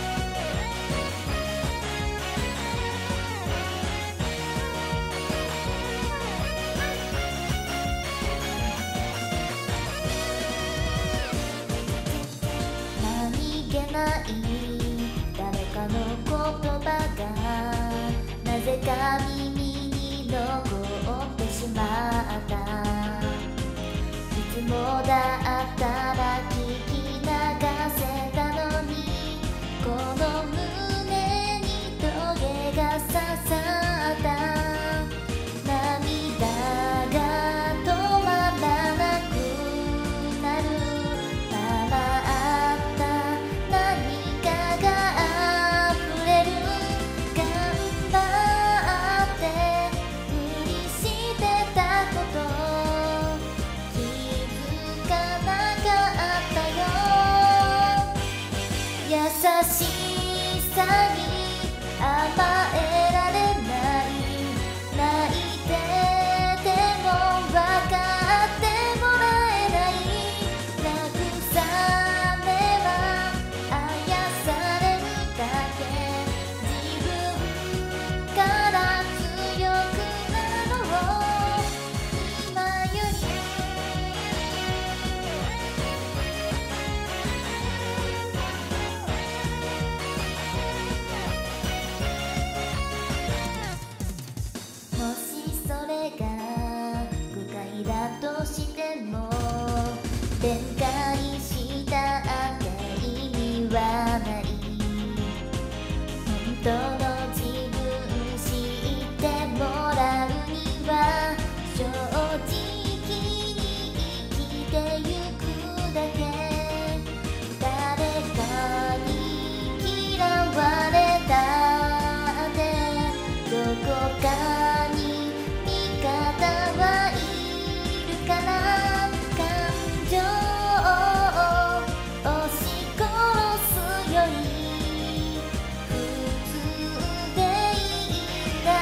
何気ない誰かの言葉がなぜか耳に残ってしまった。いつもだったら聞き流せたのに、この胸にトゲが刺さった。涙が止まらなくなる。たまった何かが溢れる。頑張って無理してたこと気づかなかったよ。優しさに甘えられない。泣いてても分かってもらえない。慰めはあやされるだけ。自分から強くなろう今より。もしそれが誤解だとしても、弁解したって意味はない。本当の自分知ってもらうには正直に生きてゆくだけ。誰かに嫌われたってどこかに味方はいるから。感情を押し殺すより普通でいいんだ。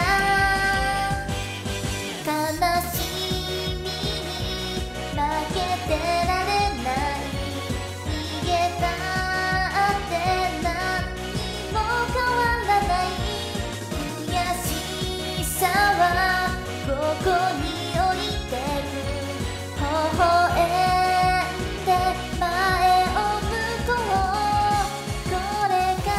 悲しみに負けてられない。逃げたって何にも変わらない。悔しさはここに降りてく。微笑んで前を向こうこれから。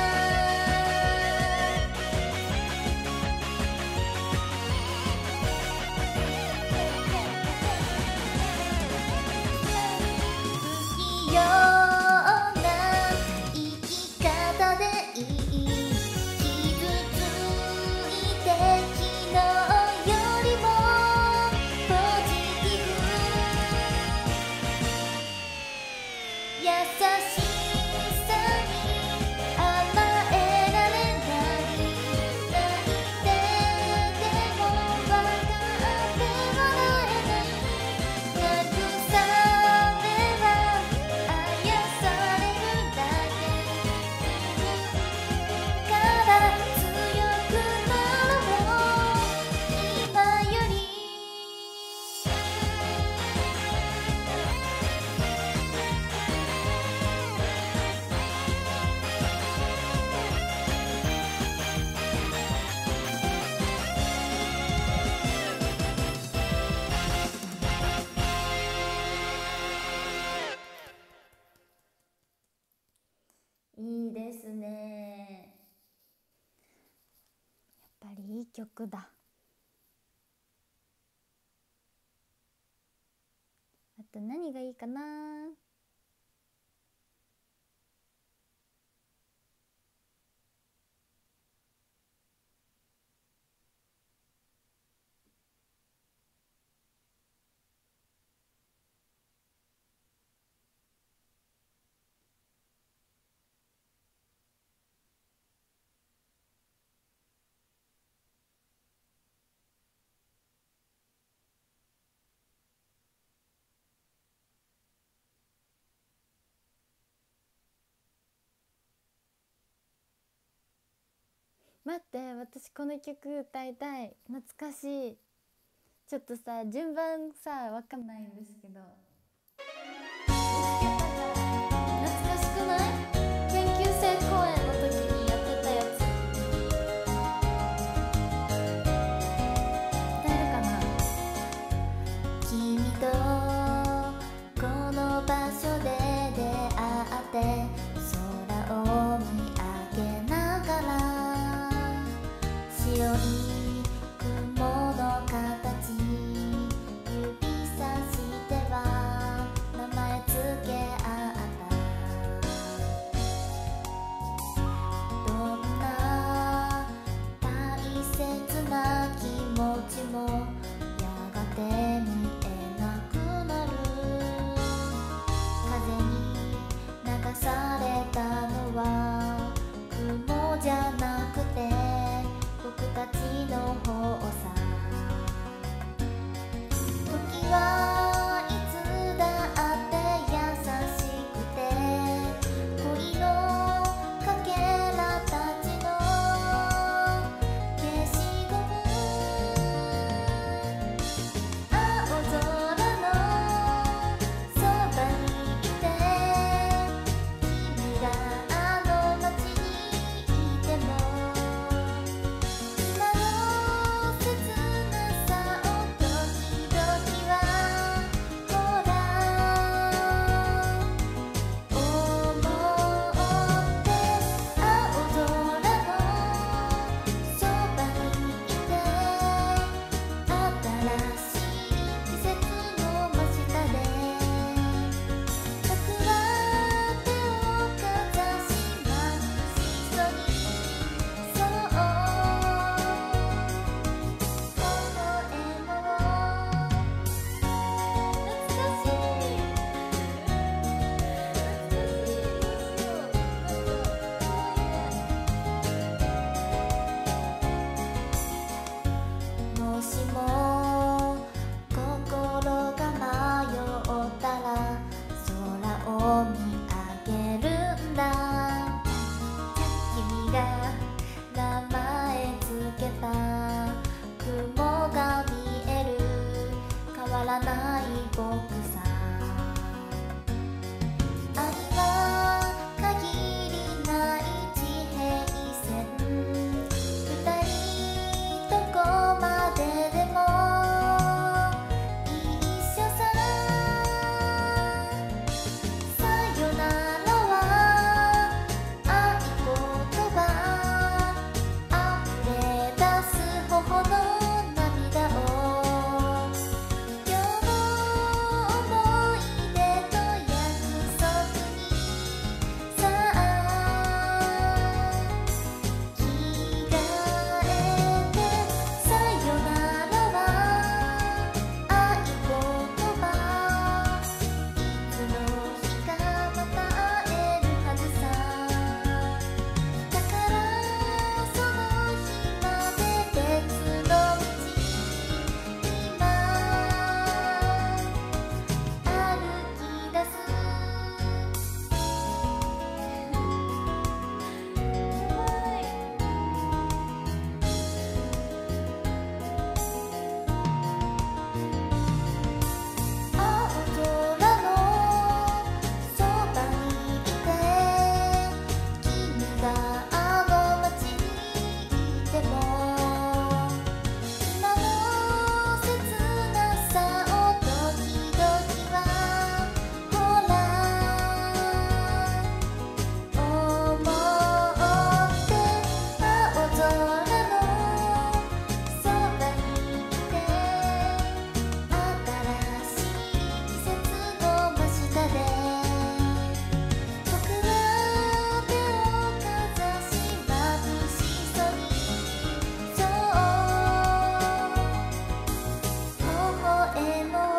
不器用な生き方でいい。傷ついて昨日よりもポジティブ。優しさに甘えられない。泣いてても分かってもらえない。慰めはあやされるだけ。自分から強くなろう今より。いいですね。やっぱりいい曲だ。あと何がいいかな。待って、私この曲歌いたい。懐かしい。 ちょっとさ順番さわかんないんですけど、懐かしくない？研究生公演の時にやってたやつ歌えるかな？君とこの場所で出会って空を見上げながら白い雲の形指さしては名前つけ合ったどんな大切な気持ちもやがて見えなくなる風に流されたのは雲じゃなくて僕たちの方さ時はいつだって優しくて恋のかけらたちの消しゴム青空のそばにいて君があの街にいても今の切なさを時々はほら思って青空のそばにいて新しい季節の真下で僕は手をかざしますしそにそう微笑も懐かしいもしも心が迷ったら空を見上げるんだ君が名前つけた雲が見える変わらない僕さ愛は限りない地平線二人どこまででも一緒ささよならは合言葉溢れ出す頬の涙を今日の思い出と約束にさあ着替えてさよならは合言葉いつの日かまた会えるはずさだからその日まで別の道今歩き出す青空のそばにいて君があの街にいても今の切なさを時々はほら思って青空のそばにいて新しい季節の真下で僕は手をかざしまぶしそうにそう微笑もう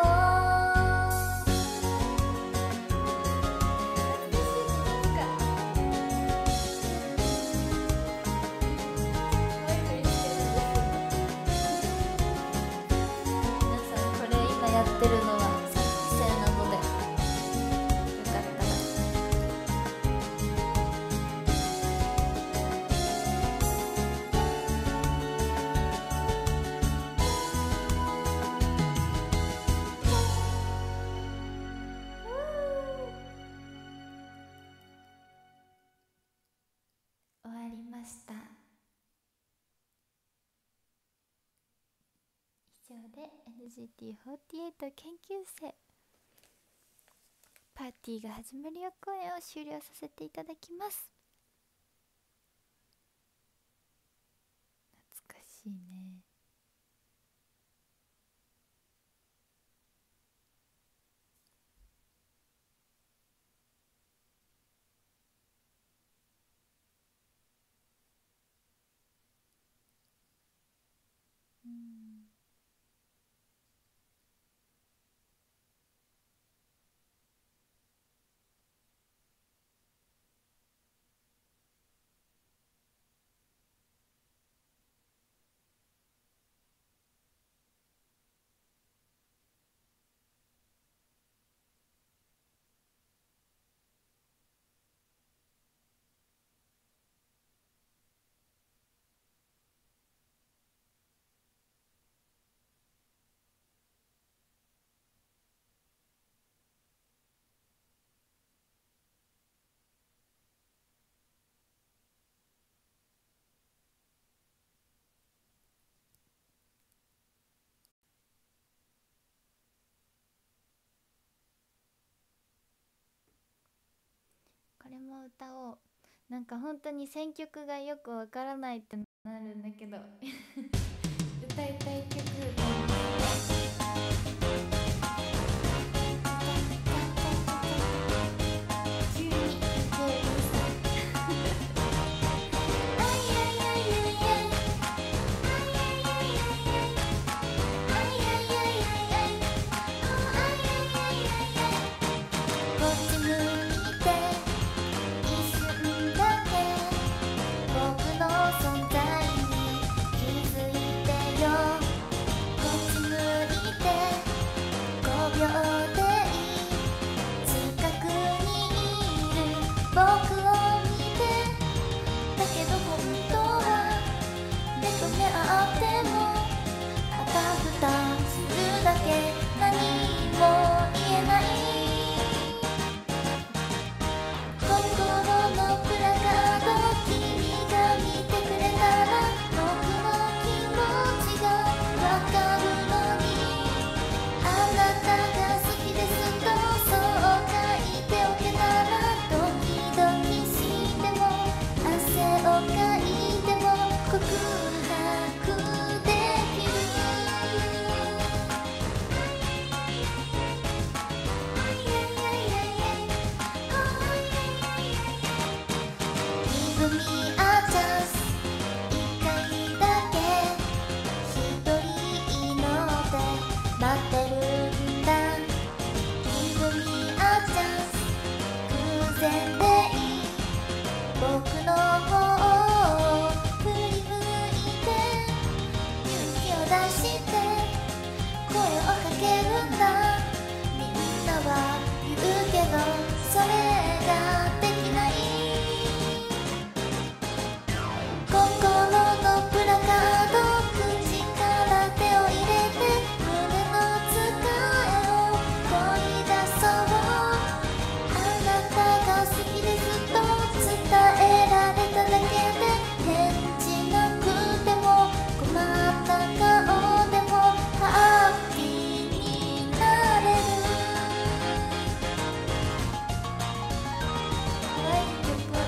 皆さんこれ今やってるのは3期生なのでよかったら「 した。以上で NGT48 研究生パーティーが始まる予行演を終了させていただきます。懐かしいね。これも歌おう。なんか本当に選曲がよくわからないってなるんだけど歌いたい曲急に歌えるさあいやいやいやいやあいやいやいやいやあいやいやいやいやあいやいやいやいやこっち向いて一瞬だけ僕の存在に気づいてよ。こっち向いて5秒でいい近くにいる僕を見て。だけど本当は目と目合ってもあたふたするだけ。何も言えない心のプラカード。君が見てくれたら僕の気持ちがわかるのに。あなたが好きですとそう書いておけたらドキドキしても汗をかいても告白できる。Give me a chance 一回だけ一人ので待ってるんだ。 Give me a chance 偶然でいい僕の方を振り向いて勇気を出して声をかけるんだ。みんなは言うけどそれができない。心のプラカード口から手を入れて胸の使いを声に出そう。あなたが好きですと伝えられただけで返事なくても困った顔でもハッピーになれる。可愛い曲。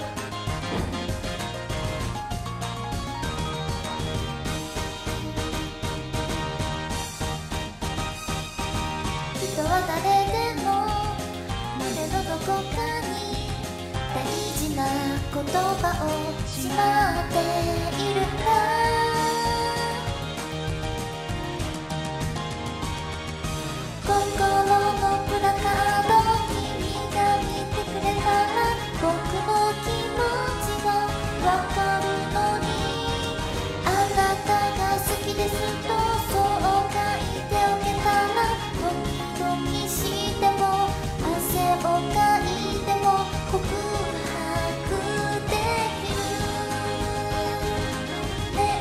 人は誰でも胸のどこかに大事な言葉をしまっているんだ。心のプラカード君が見てくれたら僕の気持ちがわかるのに。あなたが好きですとそう書いておけたらドキドキしても汗をかいても告白できる。ね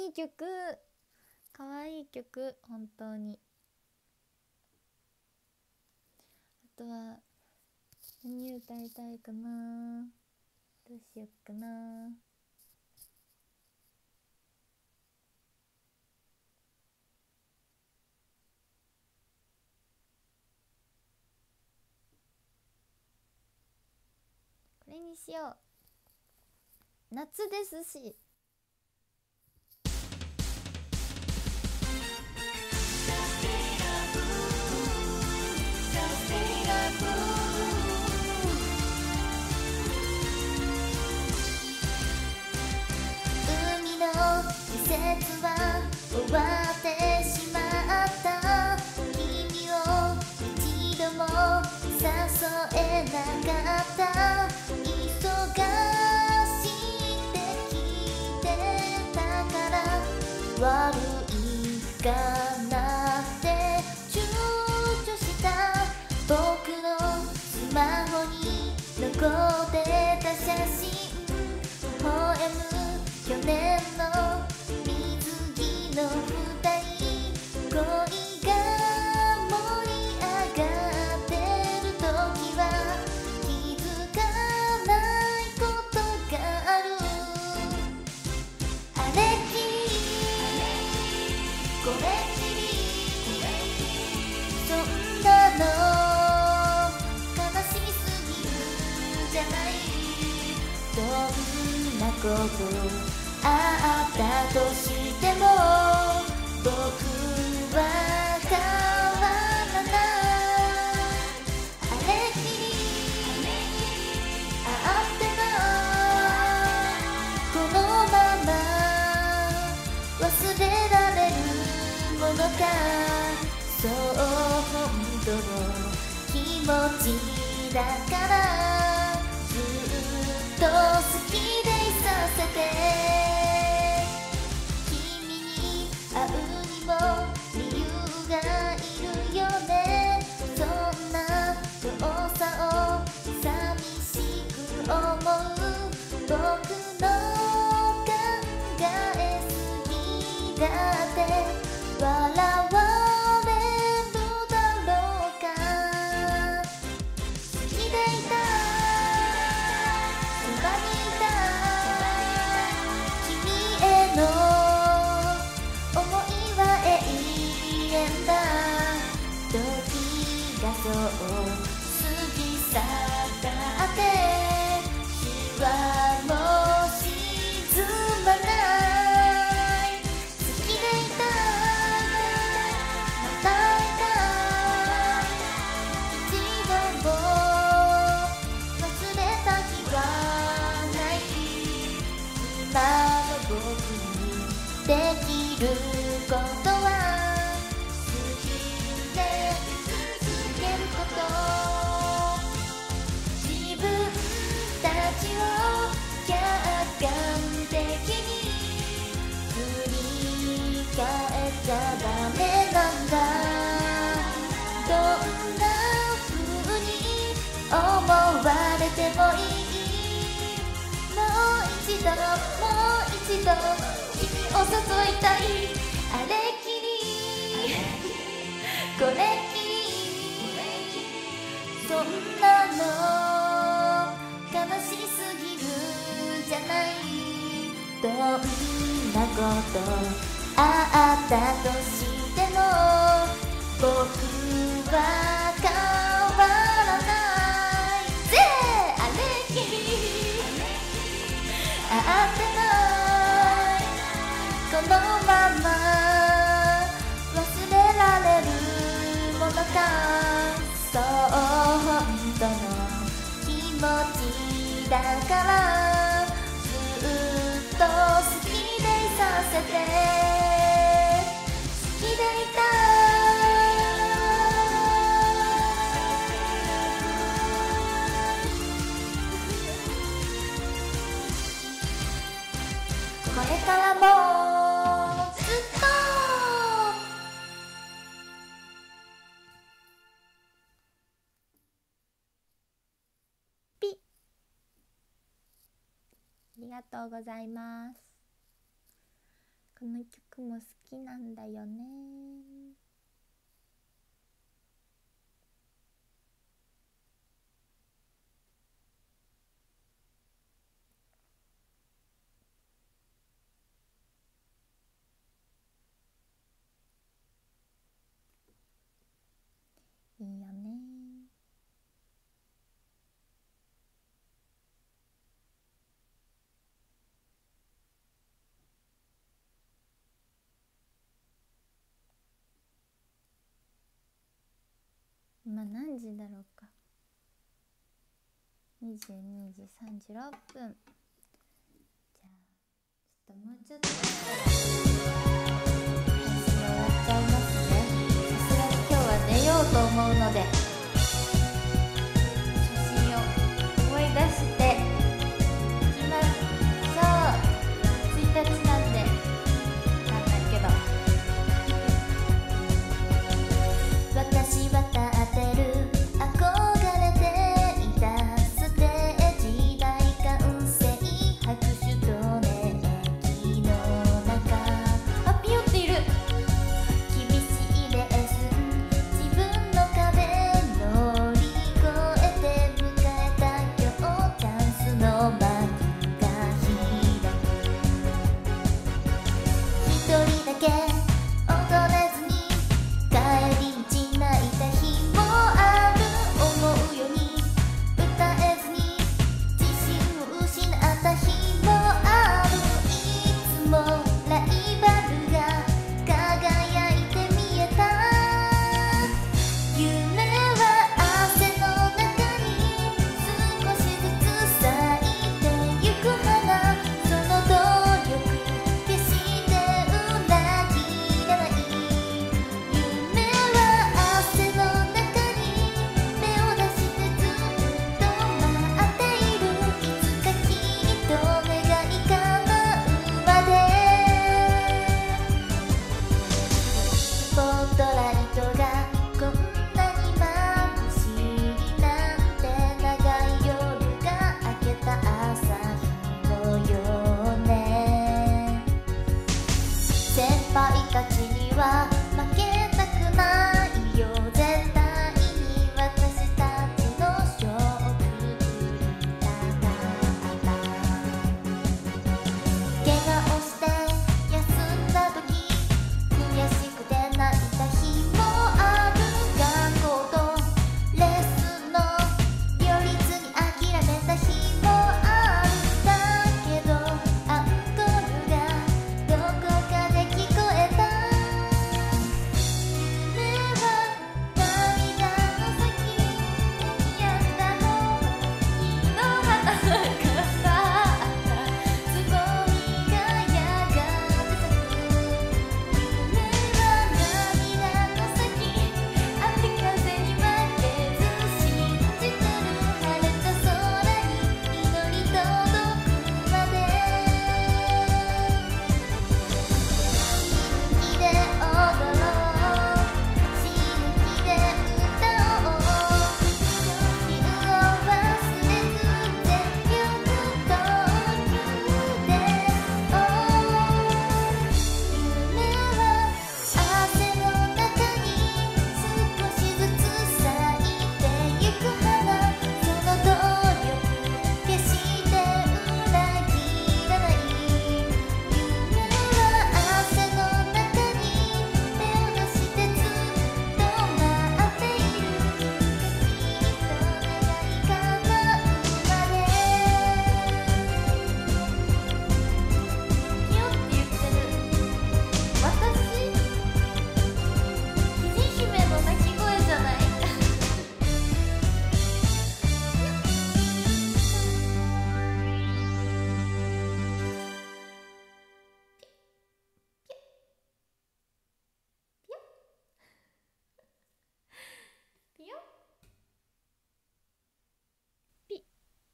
いい曲、かわいい曲、本当に。あとは何歌いたいかな、どうしよっかな。これにしよう、夏ですし。海の季節は終わってしまった。君を一度も誘えなかった。忙しいって聞いてたから悪いかなって躊躇した。僕のスマホに残ってた写真、微笑む去年の水着の二人、恋が盛り上がってる時は気づかないことがある。あれきりこれきりそんなの悲しみすぎるじゃない。どんなことあったとしても僕は変わらない。あれきりあってないこのまま忘れられるものか。そう本当の気持ちだからずっと好きでいさせて。君に会うにも理由がいるよね。そんな遠さを寂しく思う僕の考えすぎだって笑われるだろうか。好きでいたそばにいた君への想いは永遠だ。時がそう過ぎ去ったって日はもう沈まない。好きでいたまたいた一度も忘れた日はない。今の僕にできることは好きで続けること。自分たちを客観的に振り返っちゃダメなんだ。どんな風に思われてもいい。もう一度もう一度君を誘いたい。あれきりこれきりそんなの悲しすぎるじゃない。どんなことあったとしても僕は変わらないぜ。あれきりあってないこのまま忘れられるものか。そう本当の気持ちだからずっと好きでいさせて。好きでいたこれからもずっと。ピッ、ありがとうございます。 この曲も好きなんだよね。いいよね。今何時だろうか。22時36分。じゃあちょっともうちょっと配信終わっちゃいますね。さすがに今日は寝ようと思うので初心を思い出していきましょう。1日なんでなんだけど、私は立ってる憧れていたステージ大歓声拍手と熱気の中、あ、ピヨっている。厳しいレッスン、自分の壁乗り越えて迎えた今日、チャンスの幕が開く。一人だけ踊れずに帰り道泣いた日もある。思うように歌えずに自信を失った日もある。いつもライバルが輝いて見えた。夢は汗の中に少しずつ咲いてゆく花、その努力決して裏切らない。夢は汗の中に目を出してずっと待っている。いつかきっと願い叶うまで。スポットライトがこんなに眩しいなんて、長い夜が明けた朝日のよね。先輩たちには負けたくないよ、絶対に私たちの勝負だから。怪我をして休んだ時、悔しくて泣いた日もある。学校とレッスンの両立に諦めた日もある。だけどアンコールがどこかで聞こえた。夢は涙の先にやったの日の花が咲った。つぼみがやがて咲く。夢は涙の先、雨風に負けず信じてる。晴れた空に祈り届くまで。死ぬ気で踊ろう、死ぬ気で歌おう。初心を忘れず全力投球で。夢は汗の中に少しずつ咲いてゆく花、その努力決して裏切らない。夢は汗の中に目を出してずっと待っている。きっと願い叶うまで。ピヨって言ってる私、キジ姫の鳴き声じゃない。ピヨピ。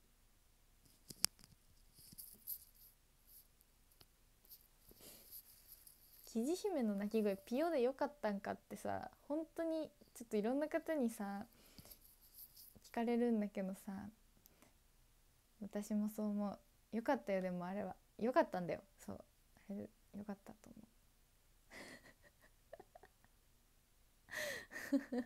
キジ姫の鳴き声ピヨでよかったんかってさ、本当にちょっといろんな方にさ聞かれるんだけどさ、私もそう思う。よかったよ。でもあれはよかったんだよ。そう、 よかったと思う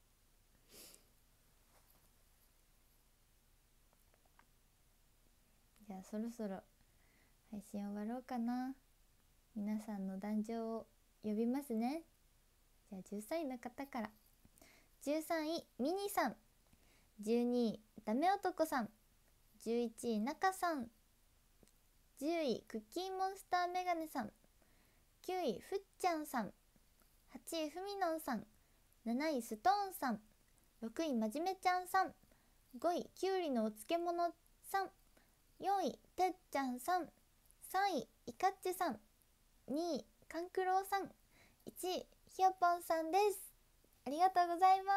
じゃあそろそろ配信終わろうかな。皆さんの壇上を呼びますね。じゃあ13位の方から。13位ミニさん、12位ダメ男さん、11位中さん、10位クッキーモンスターメガネさん、9位ふっちゃんさん、8位ふみのんさん、7位ストーンさん、6位まじめちゃんさん、5位きゅうりのお漬物さん、4位てっちゃんさん、3位いかっちさん、2位かんくろうさん、1位ひよぽんさんです。ありがとうございます。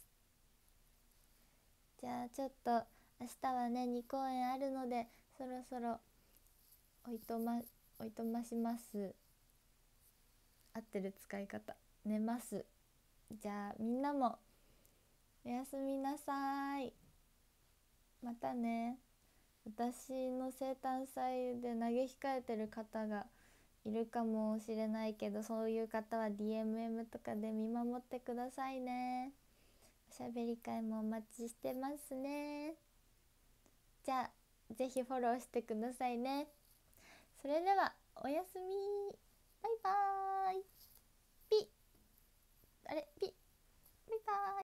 じゃあちょっと明日はね2公演あるので、そろそろおいとまします。合ってる使い方、寝ます。じゃあみんなもおやすみなさい。またね。私の生誕祭で投げ控えてる方がいるかもしれないけど、そういう方は DMM とかで見守ってくださいね。おしゃべり会もお待ちしてますね。じゃあぜひフォローしてくださいね。それではおやすみ。バイバーイ。ピッ、あれピッ、バイバーイ。